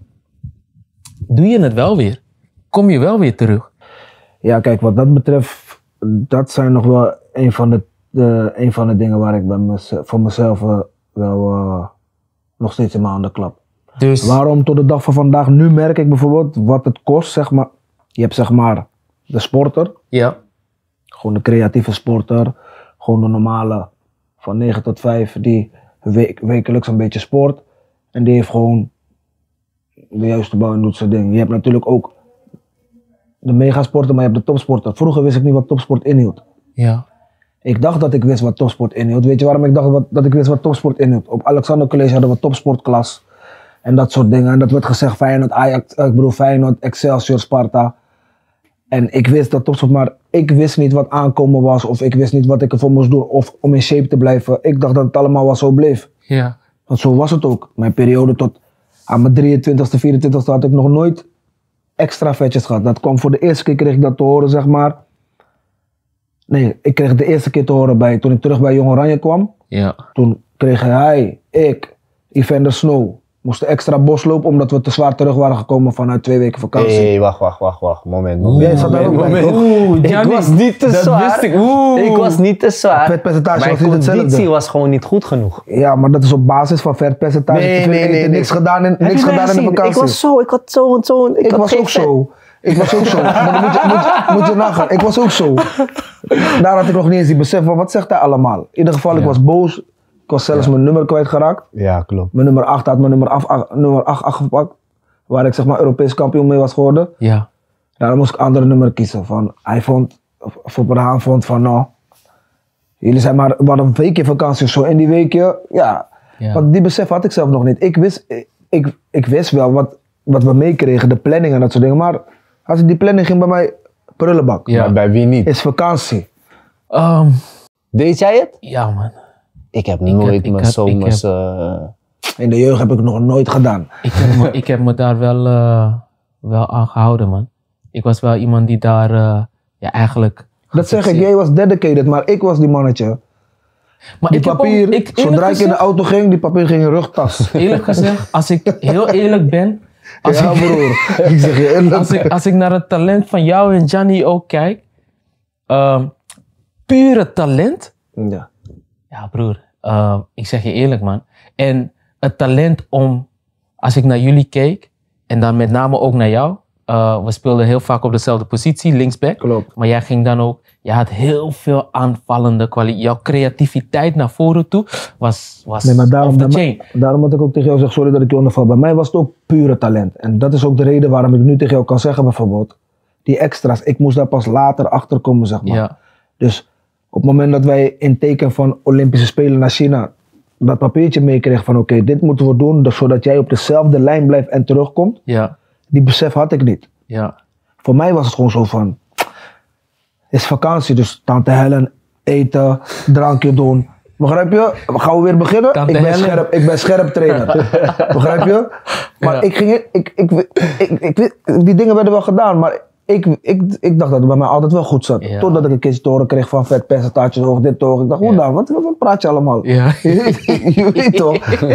Doe je het wel weer? Kom je wel weer terug? Ja, kijk, wat dat betreft, dat zijn nog wel een van de, de, een van de dingen waar ik bij mezelf, voor mezelf eh, wel eh, nog steeds in mijn handen klap. Dus, Waarom tot de dag van vandaag? Nu merk ik bijvoorbeeld wat het kost, zeg maar. Je hebt zeg maar de sporter, ja, gewoon de creatieve sporter, gewoon de normale van negen tot vijf die week, wekelijks een beetje sport. En die heeft gewoon de juiste bouw en doet zijn ding. Je hebt natuurlijk ook de megasporter, maar je hebt de topsporter. Vroeger wist ik niet wat topsport inhield. ja, Ik dacht dat ik wist wat topsport inhield. Weet je waarom ik dacht wat, dat ik wist wat topsport inhield? Op Alexander College hadden we topsportklas en dat soort dingen. En dat werd gezegd Feyenoord, Ajax, ik bedoel Feyenoord, Excelsior, Sparta. En ik wist dat topsport, maar ik wist niet wat aankomen was of ik wist niet wat ik ervoor moest doen of om in shape te blijven. Ik dacht dat het allemaal wel zo bleef. ja, Want zo was het ook. Mijn periode tot aan mijn drieëntwintigste, vierentwintigste had ik nog nooit extra vetjes gehad. Dat kwam voor de eerste keer kreeg ik dat te horen, zeg maar. Nee, ik kreeg het de eerste keer te horen bij, toen ik terug bij Jong Oranje kwam. ja, Toen kregen hij, ik, Evander Snow, moesten extra bos lopen omdat we te zwaar terug waren gekomen vanuit twee weken vakantie. Hé, hey, wacht, wacht, wacht, wacht. Moment, moment. Jij zat daar ook bij, toch? Oeh, Ik Gianni, was niet te dat zwaar. wist ik. Oeh. Ik was niet te zwaar. Vetpercentage Mijn was niet hetzelfde. conditie was gewoon niet goed genoeg. Ja, maar dat is op basis van vetpercentage. Nee, te veel nee, eten, nee, nee. niks gedaan in, Heb niks je mij gedaan in de gezien? vakantie. Ik was zo, ik had zo en zo. Ik, Ik had was geen ook vet. zo. Ik was ook zo. Maar dan moet je, moet, je, moet je nagaan. Ik was ook zo. Daar had ik nog niet eens die besef van wat zegt hij allemaal. In ieder geval, ik Ja. was boos. Ik was zelfs mijn nummer kwijtgeraakt. Ja, klopt. Mijn nummer acht had mijn nummer acht, nummer acht afgepakt. Waar ik zeg maar Europees kampioen mee was geworden. Ja. Ja, dan moest ik een andere nummer kiezen. Van, hij vond, of Haan vond van nou, jullie zijn maar, we hadden een weekje vakantie of zo. En die weekje, ja, Ja. want die besef had ik zelf nog niet. Ik wist, ik, ik wist wel wat, wat we meekregen, de planning en dat soort dingen. Maar als ik die planning ging bij mij, prullenbak. Ja. Maar bij wie niet? Is vakantie. Ehm, Deed jij het? ja, man. Ik heb heb- nooit ik mijn heb- zomers... ik eh, In de jeugd heb ik het nog nooit gedaan. Ik heb me, ik heb me daar wel, eh, wel aan gehouden, man. Ik was wel iemand die daar, eh, ja, eigenlijk... Dat zeg ik, gefixeerd- jij was dedicated, maar ik was die mannetje. Maar Die ik heb ook- papier, ik- eerlijk zodra ik in de gezegd- auto ging, die papier ging in rugtas. Eerlijk gezegd, als ik heel eerlijk ben... Als, Ja ik, broer, ik zeg je eerlijk. als, ik, als ik naar het talent van jou en Gianni ook kijk... ehm, pure talent... Ja. Ja, broer. eh, ik zeg je eerlijk, man. En het talent om... Als ik naar jullie keek... En dan met name ook naar jou... eh, we speelden heel vaak op dezelfde positie, linksback. Klopt. Maar jij ging dan ook... Je had heel veel aanvallende kwaliteit. Jouw creativiteit naar voren toe was, was Nee, maar daarom, off the bij mij- chain. daarom moet ik ook tegen jou zeggen, sorry dat ik je onderval. Bij mij was het ook pure talent. En dat is ook de reden waarom ik nu tegen jou kan zeggen bijvoorbeeld, die extra's, ik moest daar pas later achter komen, zeg maar. Ja. Dus op het moment dat wij in teken van Olympische Spelen naar China dat papiertje meekregen van oké, dit moeten we doen, dus zodat jij op dezelfde lijn blijft en terugkomt, Ja. die besef had ik niet. Ja. Voor mij was het gewoon zo van, het is vakantie, dus tante Helen, eten, drankje doen. Begrijp je? Gaan we weer beginnen? Tante Ik ben, Helen. scherp, ik ben scherp trainer. Begrijp je? Maar Ja. ik ging, in- ik, ik, ik, ik, ik, die dingen werden wel gedaan, maar ik, ik, ik dacht dat het bij mij altijd wel goed zat. Ja. Totdat ik een keertje te horen kreeg van vetpercentages hoog, dit hoog. Ik dacht, hoe Ja. dan? Wat, wat praat je allemaal? Ja. Je weet toch?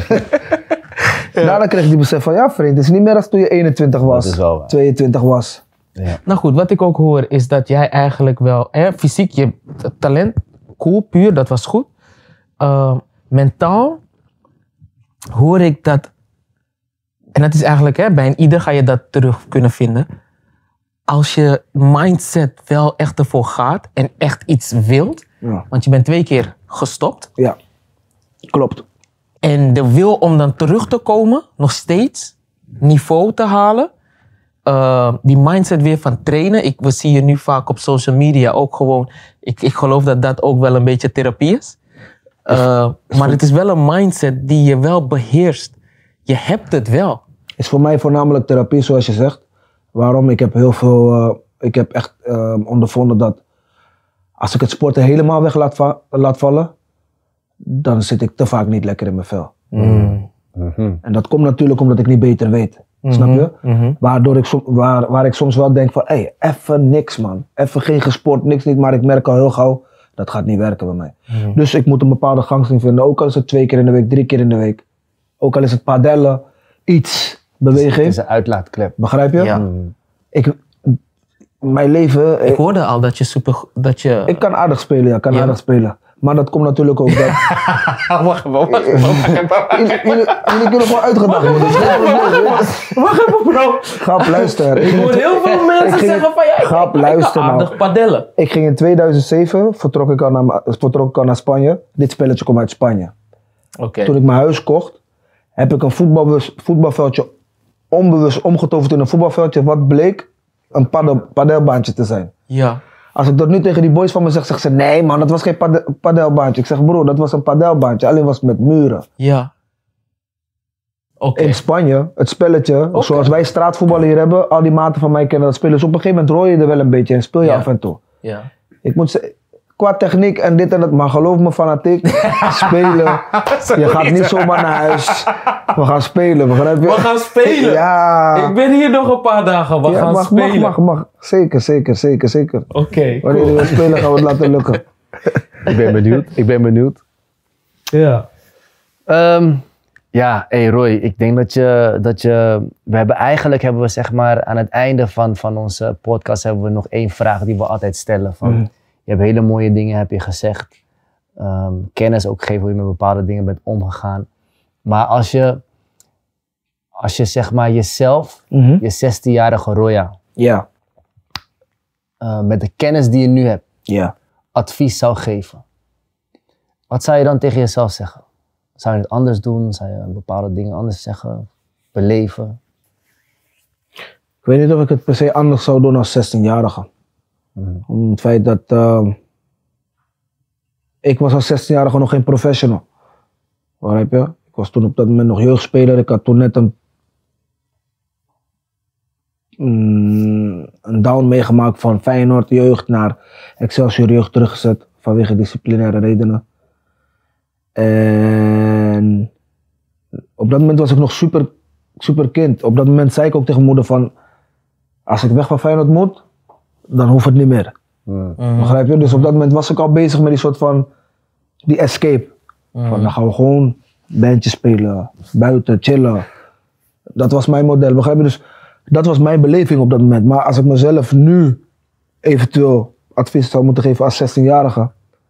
Daarna kreeg ik die besef van, ja vriend, het is niet meer als toen je eenentwintig was, Dat is wel waar. tweeëntwintig was. ja. Nou goed, wat ik ook hoor is dat jij eigenlijk wel... Hè, fysiek, je talent, cool, puur, dat was goed. Uh, mentaal hoor ik dat... En dat is eigenlijk, hè, bij een ieder ga je dat terug kunnen vinden. Als je mindset wel echt ervoor gaat en echt iets wilt... Ja, Want je bent twee keer gestopt. ja. Klopt. En de wil om dan terug te komen, nog steeds, niveau te halen. Uh, die mindset weer van trainen. Ik, we zien je nu vaak op social media ook gewoon. Ik, ik geloof dat dat ook wel een beetje therapie is. Uh, maar het is wel een mindset die je wel beheerst. Je hebt het wel. Is voor mij voornamelijk therapie, zoals je zegt. Waarom? Ik heb heel veel, eh, ik heb echt eh, ondervonden dat als ik het sporten helemaal weg laat, va- laat vallen, dan zit ik te vaak niet lekker in mijn vel. Mm. Mhm. En dat komt natuurlijk omdat ik niet beter weet. Snap je? Mhm. Waardoor ik, som- waar, waar ik soms wel denk van, hé, hey, even niks man. Even geen gesport, niks niet. Maar ik merk al heel gauw, dat gaat niet werken bij mij. Mhm. Dus ik moet een bepaalde gangsting vinden. Ook al is het twee keer in de week, drie keer in de week. Ook al is het padellen, iets, Het beweging. is een uitlaatklep. Begrijp je? Ja. Ik, mijn leven, Ik ik, hoorde al dat je super... Dat je... ik kan aardig spelen, ja, ik kan Ja. aardig spelen. Maar dat komt natuurlijk ook dat... wacht even, wacht even. Jullie- jullie jullie kunnen gewoon uitgedacht worden. Dus geen probleem. Wacht even, bro. Grap, luister. Ik hoor heel veel mensen ik ging- zeggen van ja, ik, Grap, ik, ik luister kan nou. aardig padellen. Ik ging in tweeduizend zeven, vertrok ik al naar, vertrok ik al naar Spanje. Dit spelletje komt uit Spanje. Oké. Toen ik mijn huis kocht, heb ik een voetbalbus, voetbalveldje onbewust omgetoverd in een voetbalveldje. Wat bleek een padel, padelbaantje te zijn. Ja. Als ik dat nu tegen die boys van me zeg, zeggen ze nee man, dat was geen pade- padelbaantje. Ik zeg broer, dat was een padelbaantje, alleen was het met muren. Ja. Oké. In Spanje, het spelletje, Oké. zoals wij straatvoetballen hier hebben, al die maten van mij kennen dat spelen. Dus op een gegeven moment rooi je er wel een beetje en speel je Ja. af en toe. Ja. Ik moet zeggen, qua techniek en dit en dat, maar geloof me fanatiek, spelen. Je gaat niet zomaar naar huis. We gaan spelen, begrijp je? We gaan spelen. Ja. Ik ben hier nog een paar dagen. We ja, gaan mag, spelen. mag, mag, mag. Zeker, zeker, zeker, zeker. Oké. Wanneer we spelen gaan we het laten lukken. Ik ben benieuwd. Ik ben benieuwd. Ja. Ehm, Ja, hey Roy, ik denk dat je, dat je, we hebben eigenlijk hebben we zeg maar aan het einde van, van onze podcast hebben we nog één vraag die we altijd stellen. Van, Mhm. Je hebt hele mooie dingen heb je gezegd, um, kennis ook gegeven hoe je met bepaalde dingen bent omgegaan. Maar als je, als je zeg maar jezelf, Mhm. je zestienjarige Roya, Ja, uh, met de kennis die je nu hebt, ja. advies zou geven, wat zou je dan tegen jezelf zeggen? Zou je het anders doen? Zou je bepaalde dingen anders zeggen? Beleven? Ik weet niet of ik het per se anders zou doen als zestienjarige. Mm. Om het feit dat uh, ik was als zestienjarige nog geen professional. Begrijp je? Ik was toen op dat moment nog jeugdspeler. Ik had toen net een, mm, een down meegemaakt van Feyenoord jeugd naar Excelsior jeugd teruggezet vanwege disciplinaire redenen. En op dat moment was ik nog super, super kind. Op dat moment zei ik ook tegen mijn moeder van, als ik weg van Feyenoord moet, dan hoeft het niet meer. Mm. Begrijp je? Dus op dat moment was ik al bezig met die soort van, die escape. Van, dan gaan we gewoon bandjes spelen, buiten, chillen. Dat was mijn model, begrijp je? Dus dat was mijn beleving op dat moment. Maar als ik mezelf nu eventueel advies zou moeten geven als zestienjarige,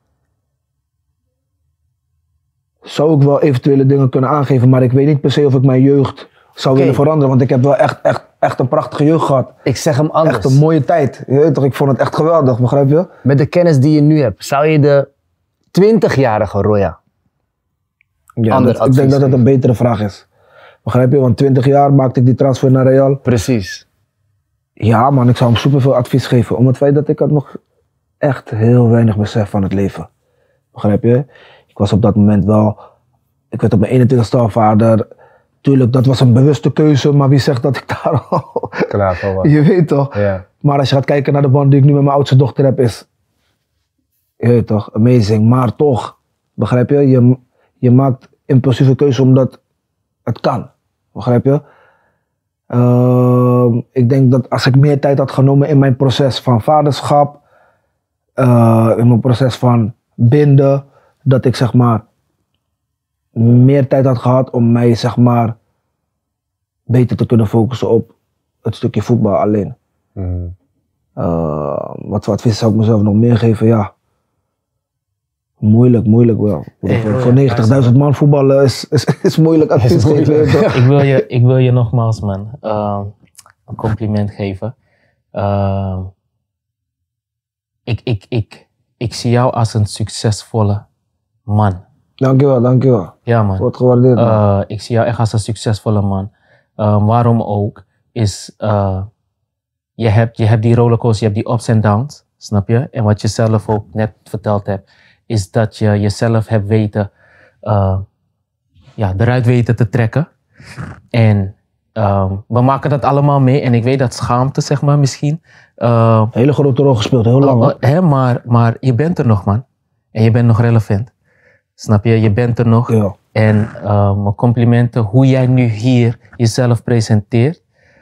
zou ik wel eventuele dingen kunnen aangeven, maar ik weet niet per se of ik mijn jeugd zou Oké. willen veranderen, want ik heb wel echt, echt, echt een prachtige jeugd gehad. Ik zeg hem anders. Echt een mooie tijd. Je weet toch, ik vond het echt geweldig, begrijp je? Met de kennis die je nu hebt, zou je de twintigjarige Roya, Ja, Ander dat- ik advies denk dat het een betere vraag is. Begrijp je? Want twintig jaar maakte ik die transfer naar Real. precies. Ja man, ik zou hem superveel advies geven. Om het feit dat ik had nog echt heel weinig besef van het leven. Begrijp je? Ik was op dat moment wel, ik werd op mijn eenentwintigste al vader. Tuurlijk, dat was een bewuste keuze, maar wie zegt dat ik daar al... Klaar voor wat. Je weet toch? Ja. Maar als je gaat kijken naar de band die ik nu met mijn oudste dochter heb, is... Je weet toch, amazing. Maar toch, begrijp je? Je, je maakt impulsieve keuze omdat het kan. Begrijp je? Ehm, ik denk dat als ik meer tijd had genomen in mijn proces van vaderschap, eh, in mijn proces van binden, dat ik zeg maar meer tijd had gehad om mij zeg maar beter te kunnen focussen op het stukje voetbal alleen. Mm. Uh, wat voor advies zou ik mezelf nog meer geven? Ja. Moeilijk, moeilijk wel. Hey, voor hoor, voor negentigduizend man voetballen is, is, is moeilijk advies geven. weet je toch? Ik wil je, ik wil je nogmaals, man, uh, een compliment geven. Uh, ik, ik, ik, ik zie jou als een succesvolle man. Dankjewel, dankjewel. Ja, man. Wordt gewaardeerd. man. Uh, ik zie jou echt als een succesvolle man. Uh, waarom ook, is uh, je, hebt, je hebt die rollercoaster, je hebt die ups en downs, snap je? En wat je zelf ook net verteld hebt, is dat je jezelf hebt weten, uh, ja, eruit weten te trekken. En um, we maken dat allemaal mee. En ik weet dat schaamte, zeg maar, misschien. Uh, Hele grote rol gespeeld, heel lang. Oh, hoor. oh, hè, maar, maar je bent er nog, man. En je bent nog relevant. Snap je? Je bent er nog. Ja. En uh, mijn complimenten hoe jij nu hier jezelf presenteert.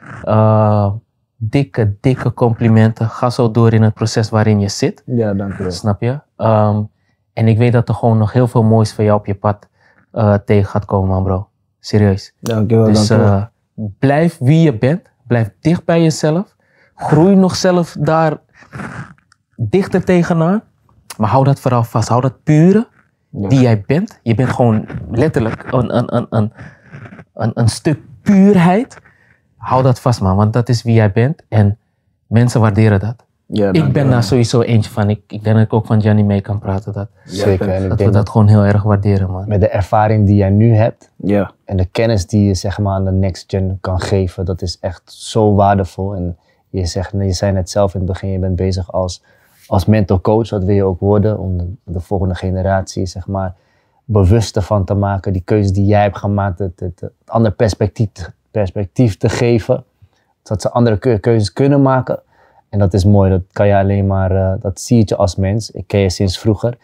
Uh, dikke, dikke complimenten. Ga zo door in het proces waarin je zit. Ja, dankjewel. Snap je? Um, en ik weet dat er gewoon nog heel veel moois voor jou op je pad uh, tegen gaat komen, man, bro. Serieus. Dankjewel, Dus dankjewel. uh, blijf wie je bent. Blijf dicht bij jezelf. Groei nog zelf daar dichter tegenaan. Maar hou dat vooral vast. Hou dat pure Ja. die jij bent. Je bent gewoon letterlijk een, een, een, een, een, een stuk puurheid. Hou dat vast, man. Want dat is wie jij bent. En mensen waarderen dat. Ja, Ik ben dankjewel. daar sowieso eentje van. Ik, ik denk dat ik ook van Gianni mee kan praten. Dat, Zeker. En ik dat we denk dat gewoon heel erg waarderen, man. met de ervaring die jij nu hebt Ja. en de kennis die je zeg maar aan de next gen kan geven, dat is echt zo waardevol. En je, zegt, je zei net zelf in het begin, je bent bezig als, als mental coach, wat wil je ook worden, om de, de volgende generatie zeg maar bewuster van te maken, die keuzes die jij hebt gemaakt, het, het, het ander perspectief, perspectief te geven, zodat ze andere keu- keuzes kunnen maken. En dat is mooi, dat kan je alleen maar, uh, dat zie je als mens. Ik ken je sinds vroeger.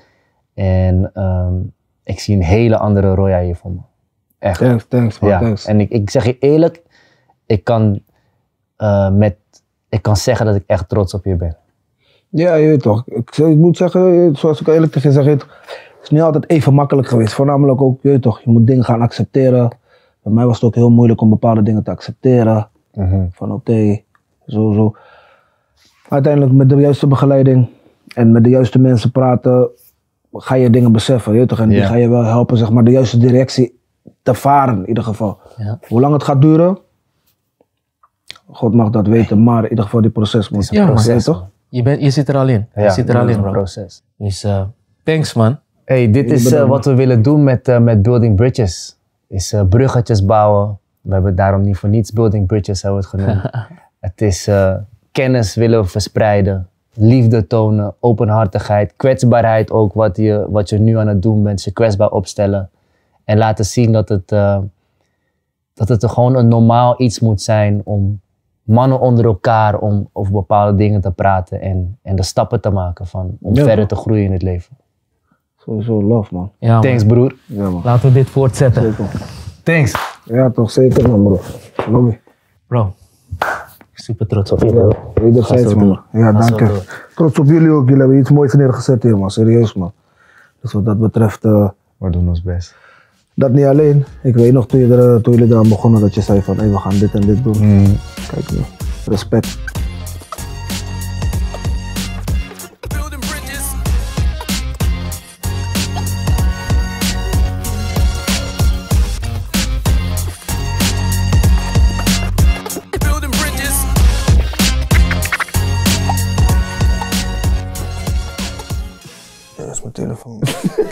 En um, ik zie een hele andere Roya hier voor me. Echt. Thanks, thanks man, Ja. thanks. En ik, ik zeg je eerlijk, ik kan, uh, met, ik kan zeggen dat ik echt trots op je ben. Ja, je weet toch. Ik, ik moet zeggen, zoals ik eerlijk tegen zeg, het is niet altijd even makkelijk geweest. Voornamelijk ook, je weet toch, je moet dingen gaan accepteren. Bij mij was het ook heel moeilijk om bepaalde dingen te accepteren. Mhm. Van oké, zo, zo. Uiteindelijk met de juiste begeleiding en met de juiste mensen praten, ga je dingen beseffen. Je weet toch? En die Ja. ga je wel helpen zeg maar, de juiste directie te varen in ieder geval. Ja. Hoe lang het gaat duren, God mag dat weten, maar in ieder geval die proces moet. Ja, man. Je weet toch? Je, bent, je zit er al in. Je Ja, zit er al dat is in, een bro. proces. Dus uh, thanks, man. Hey, dit is uh, wat we willen doen met, uh, met Building Bridges. Is uh, bruggetjes bouwen. We hebben daarom niet voor niets Building Bridges hebben we het genoemd. Het is uh, kennis willen verspreiden, liefde tonen, openhartigheid, kwetsbaarheid ook, wat je, wat je nu aan het doen bent, je kwetsbaar opstellen. En laten zien dat het, uh, dat het er gewoon een normaal iets moet zijn om mannen onder elkaar om over bepaalde dingen te praten en, en de stappen te maken van, om Ja, verder man. te groeien in het leven. Sowieso love man. Ja, man. Thanks broer. Ja man. Laten we dit voortzetten. Zeker. Thanks. Ja toch, zeker man bro. Lobby. Bro, super trots op je, Ja, bro. wederzijds Ga zo man. door. Ja, Ga dank zo je. door. Trots op jullie ook, jullie hebben iets moois neergezet hier man, serieus man. Dus wat dat betreft, uh, We doen ons best. dat niet alleen. Ik weet nog toen, je er, toen jullie eraan begonnen dat je zei van hey, we gaan dit en dit doen. Mm. Kijk nu, respect. Building bridges. Building bridges. Ja, dat is mijn telefoon.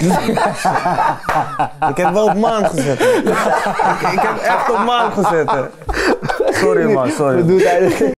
Ik heb wel op maan gezet. ik, ik heb echt op maan gezet. Hè. Sorry man, sorry. Doe het eigenlijk.